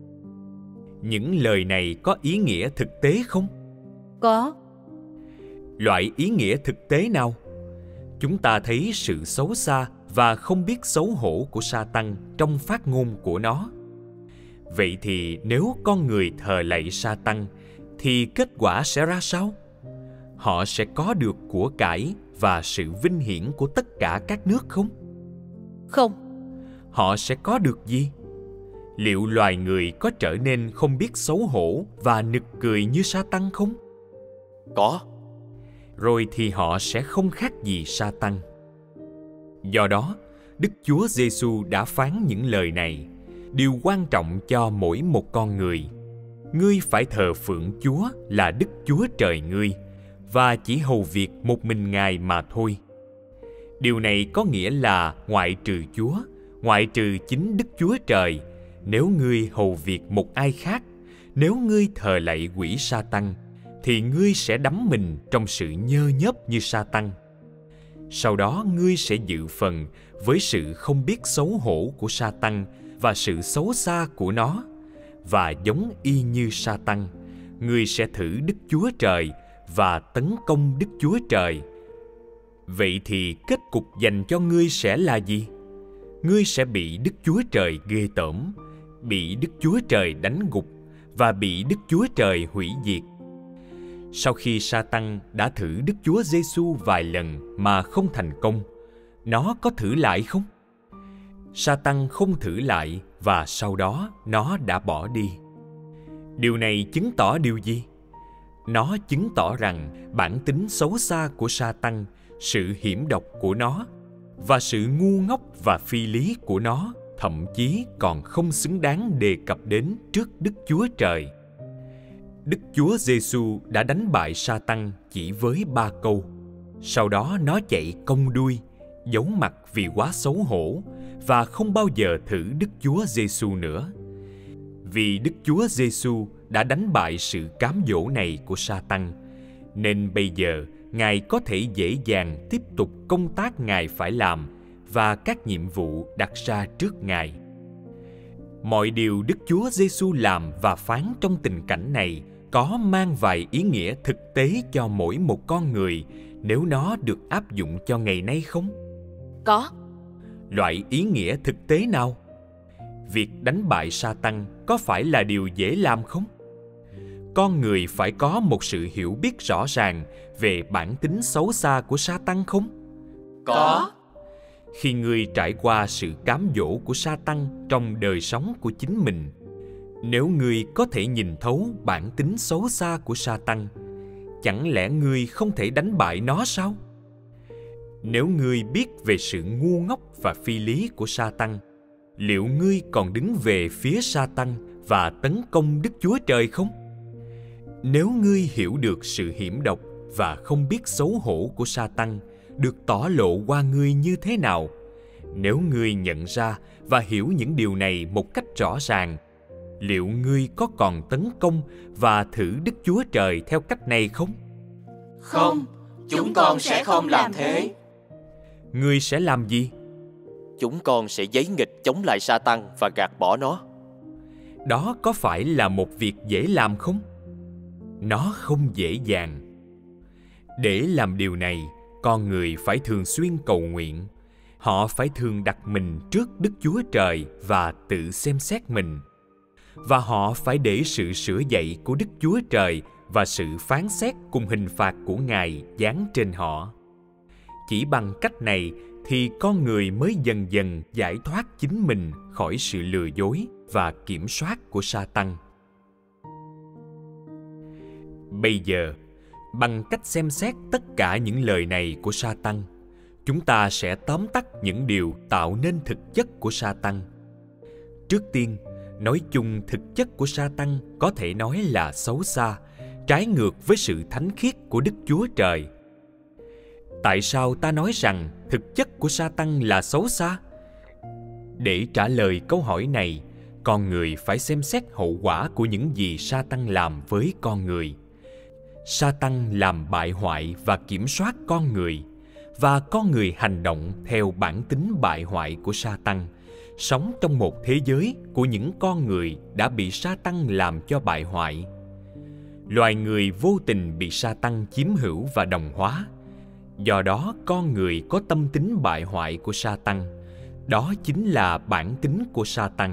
Những lời này có ý nghĩa thực tế không? Có. Loại ý nghĩa thực tế nào? Chúng ta thấy sự xấu xa và không biết xấu hổ của Sa-tăng trong phát ngôn của nó. Vậy thì nếu con người thờ lạy Sa-tăng, thì kết quả sẽ ra sao? Họ sẽ có được của cải và sự vinh hiển của tất cả các nước không? Không. Họ sẽ có được gì? Liệu loài người có trở nên không biết xấu hổ và nực cười như Sa-tăng không? Có. Rồi thì họ sẽ không khác gì Sa-tăng. Do đó, Đức Chúa Giê-xu đã phán những lời này. Điều quan trọng cho mỗi một con người: ngươi phải thờ phượng Chúa là Đức Chúa Trời ngươi, và chỉ hầu việc một mình Ngài mà thôi. Điều này có nghĩa là ngoại trừ Chúa, ngoại trừ chính Đức Chúa Trời, nếu ngươi hầu việc một ai khác, nếu ngươi thờ lạy quỷ Sa-tăng, thì ngươi sẽ đắm mình trong sự nhơ nhớp như Sa-tăng. Sau đó ngươi sẽ dự phần với sự không biết xấu hổ của Sa-tăng và sự xấu xa của nó, và giống y như Sa-tăng, ngươi sẽ thử Đức Chúa Trời và tấn công Đức Chúa Trời. Vậy thì kết cục dành cho ngươi sẽ là gì? Ngươi sẽ bị Đức Chúa Trời ghê tởm, bị Đức Chúa Trời đánh gục và bị Đức Chúa Trời hủy diệt. Sau khi Sa-tăng đã thử Đức Chúa Giê-xu vài lần mà không thành công, nó có thử lại không? Sa-tăng không thử lại và sau đó nó đã bỏ đi. Điều này chứng tỏ điều gì? Nó chứng tỏ rằng bản tính xấu xa của Sa-tăng, sự hiểm độc của nó và sự ngu ngốc và phi lý của nó thậm chí còn không xứng đáng đề cập đến trước Đức Chúa Trời. Đức Chúa Giê-xu đã đánh bại Sa-tăng chỉ với ba câu. Sau đó nó chạy cong đuôi, giấu mặt vì quá xấu hổ và không bao giờ thử Đức Chúa Giê-xu nữa. Vì Đức Chúa Giê-xu đã đánh bại sự cám dỗ này của Sa-tăng, nên bây giờ Ngài có thể dễ dàng tiếp tục công tác Ngài phải làm và các nhiệm vụ đặt ra trước Ngài. Mọi điều Đức Chúa Giê-xu làm và phán trong tình cảnh này có mang vài ý nghĩa thực tế cho mỗi một con người nếu nó được áp dụng cho ngày nay không? Có. Loại ý nghĩa thực tế nào? Việc đánh bại Sa-tăng có phải là điều dễ làm không? Con người phải có một sự hiểu biết rõ ràng về bản tính xấu xa của Sa-tăng không? Có. Khi ngươi trải qua sự cám dỗ của Sa-tăng trong đời sống của chính mình, nếu ngươi có thể nhìn thấu bản tính xấu xa của Sa-tăng, chẳng lẽ ngươi không thể đánh bại nó sao? Nếu ngươi biết về sự ngu ngốc và phi lý của Sa-tăng, liệu ngươi còn đứng về phía Sa-tăng và tấn công Đức Chúa Trời không? Nếu ngươi hiểu được sự hiểm độc và không biết xấu hổ của Sa-tăng được tỏ lộ qua ngươi như thế nào, nếu ngươi nhận ra và hiểu những điều này một cách rõ ràng, liệu ngươi có còn tấn công và thử Đức Chúa Trời theo cách này không? Không, chúng con sẽ không làm thế. Ngươi sẽ làm gì? Chúng con sẽ giấy nghịch chống lại Sa-tăng và gạt bỏ nó. Đó có phải là một việc dễ làm không? Nó không dễ dàng. Để làm điều này, con người phải thường xuyên cầu nguyện. Họ phải thường đặt mình trước Đức Chúa Trời và tự xem xét mình. Và họ phải để sự sửa dạy của Đức Chúa Trời và sự phán xét cùng hình phạt của Ngài giáng trên họ. Chỉ bằng cách này, thì con người mới dần dần giải thoát chính mình khỏi sự lừa dối và kiểm soát của Sa-tăng. Bây giờ, bằng cách xem xét tất cả những lời này của Sa-tăng, chúng ta sẽ tóm tắt những điều tạo nên thực chất của Sa-tăng. Trước tiên, nói chung thực chất của Sa-tăng có thể nói là xấu xa, trái ngược với sự thánh khiết của Đức Chúa Trời. Tại sao ta nói rằng thực chất của Sa-tăng là xấu xa? Để trả lời câu hỏi này, con người phải xem xét hậu quả của những gì Sa-tăng làm với con người. Sa-tăng làm bại hoại và kiểm soát con người, và con người hành động theo bản tính bại hoại của Sa-tăng, sống trong một thế giới của những con người đã bị Sa-tăng làm cho bại hoại. Loài người vô tình bị Sa-tăng chiếm hữu và đồng hóa. Do đó, con người có tâm tính bại hoại của Sa-tăng. Đó chính là bản tính của Sa-tăng.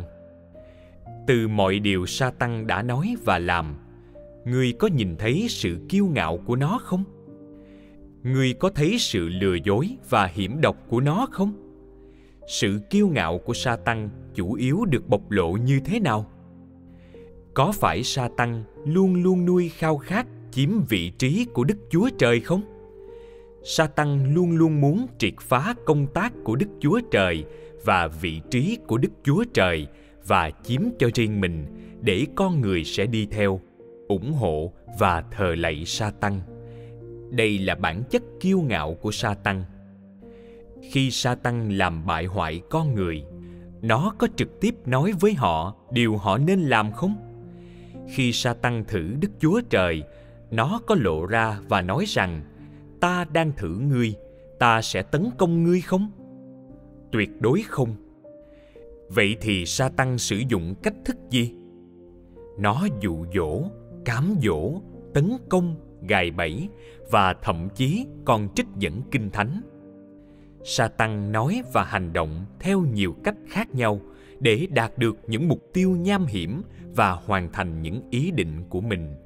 Từ mọi điều Sa-tăng đã nói và làm, ngươi có nhìn thấy sự kiêu ngạo của nó không? Ngươi có thấy sự lừa dối và hiểm độc của nó không? Sự kiêu ngạo của Sa-tăng chủ yếu được bộc lộ như thế nào? Có phải Sa-tăng luôn luôn nuôi khao khát chiếm vị trí của Đức Chúa Trời không? Sa-tăng luôn luôn muốn triệt phá công tác của Đức Chúa Trời và vị trí của Đức Chúa Trời và chiếm cho riêng mình, để con người sẽ đi theo, ủng hộ và thờ lạy Sa-tăng. Đây là bản chất kiêu ngạo của Sa-tăng. Khi Sa-tăng làm bại hoại con người, nó có trực tiếp nói với họ điều họ nên làm không? Khi Sa-tăng thử Đức Chúa Trời, nó có lộ ra và nói rằng, ta đang thử ngươi, ta sẽ tấn công ngươi không? Tuyệt đối không. Vậy thì Sa-tăng sử dụng cách thức gì? Nó dụ dỗ, cám dỗ, tấn công, gài bẫy và thậm chí còn trích dẫn Kinh Thánh. Sa-tăng nói và hành động theo nhiều cách khác nhau để đạt được những mục tiêu nham hiểm và hoàn thành những ý định của mình.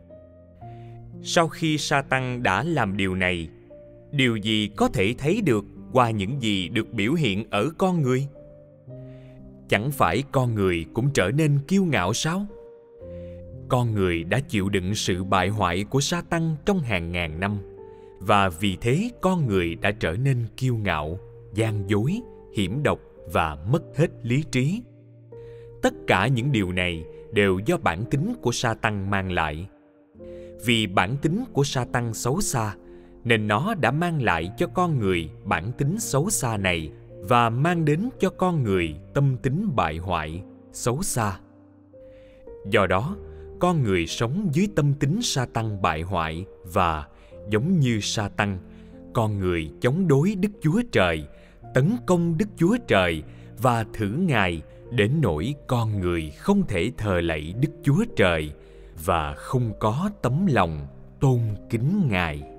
Sau khi Sa-tăng đã làm điều này, điều gì có thể thấy được qua những gì được biểu hiện ở con người? Chẳng phải con người cũng trở nên kiêu ngạo sao? Con người đã chịu đựng sự bại hoại của Sa-tăng trong hàng ngàn năm, và vì thế con người đã trở nên kiêu ngạo, gian dối, hiểm độc và mất hết lý trí. Tất cả những điều này đều do bản tính của Sa-tăng mang lại. Vì bản tính của Sa-tăng xấu xa, nên nó đã mang lại cho con người bản tính xấu xa này và mang đến cho con người tâm tính bại hoại, xấu xa. Do đó, con người sống dưới tâm tính Sa-tăng bại hoại và, giống như Sa-tăng, con người chống đối Đức Chúa Trời, tấn công Đức Chúa Trời và thử Ngài đến nỗi con người không thể thờ lạy Đức Chúa Trời và không có tấm lòng tôn kính Ngài.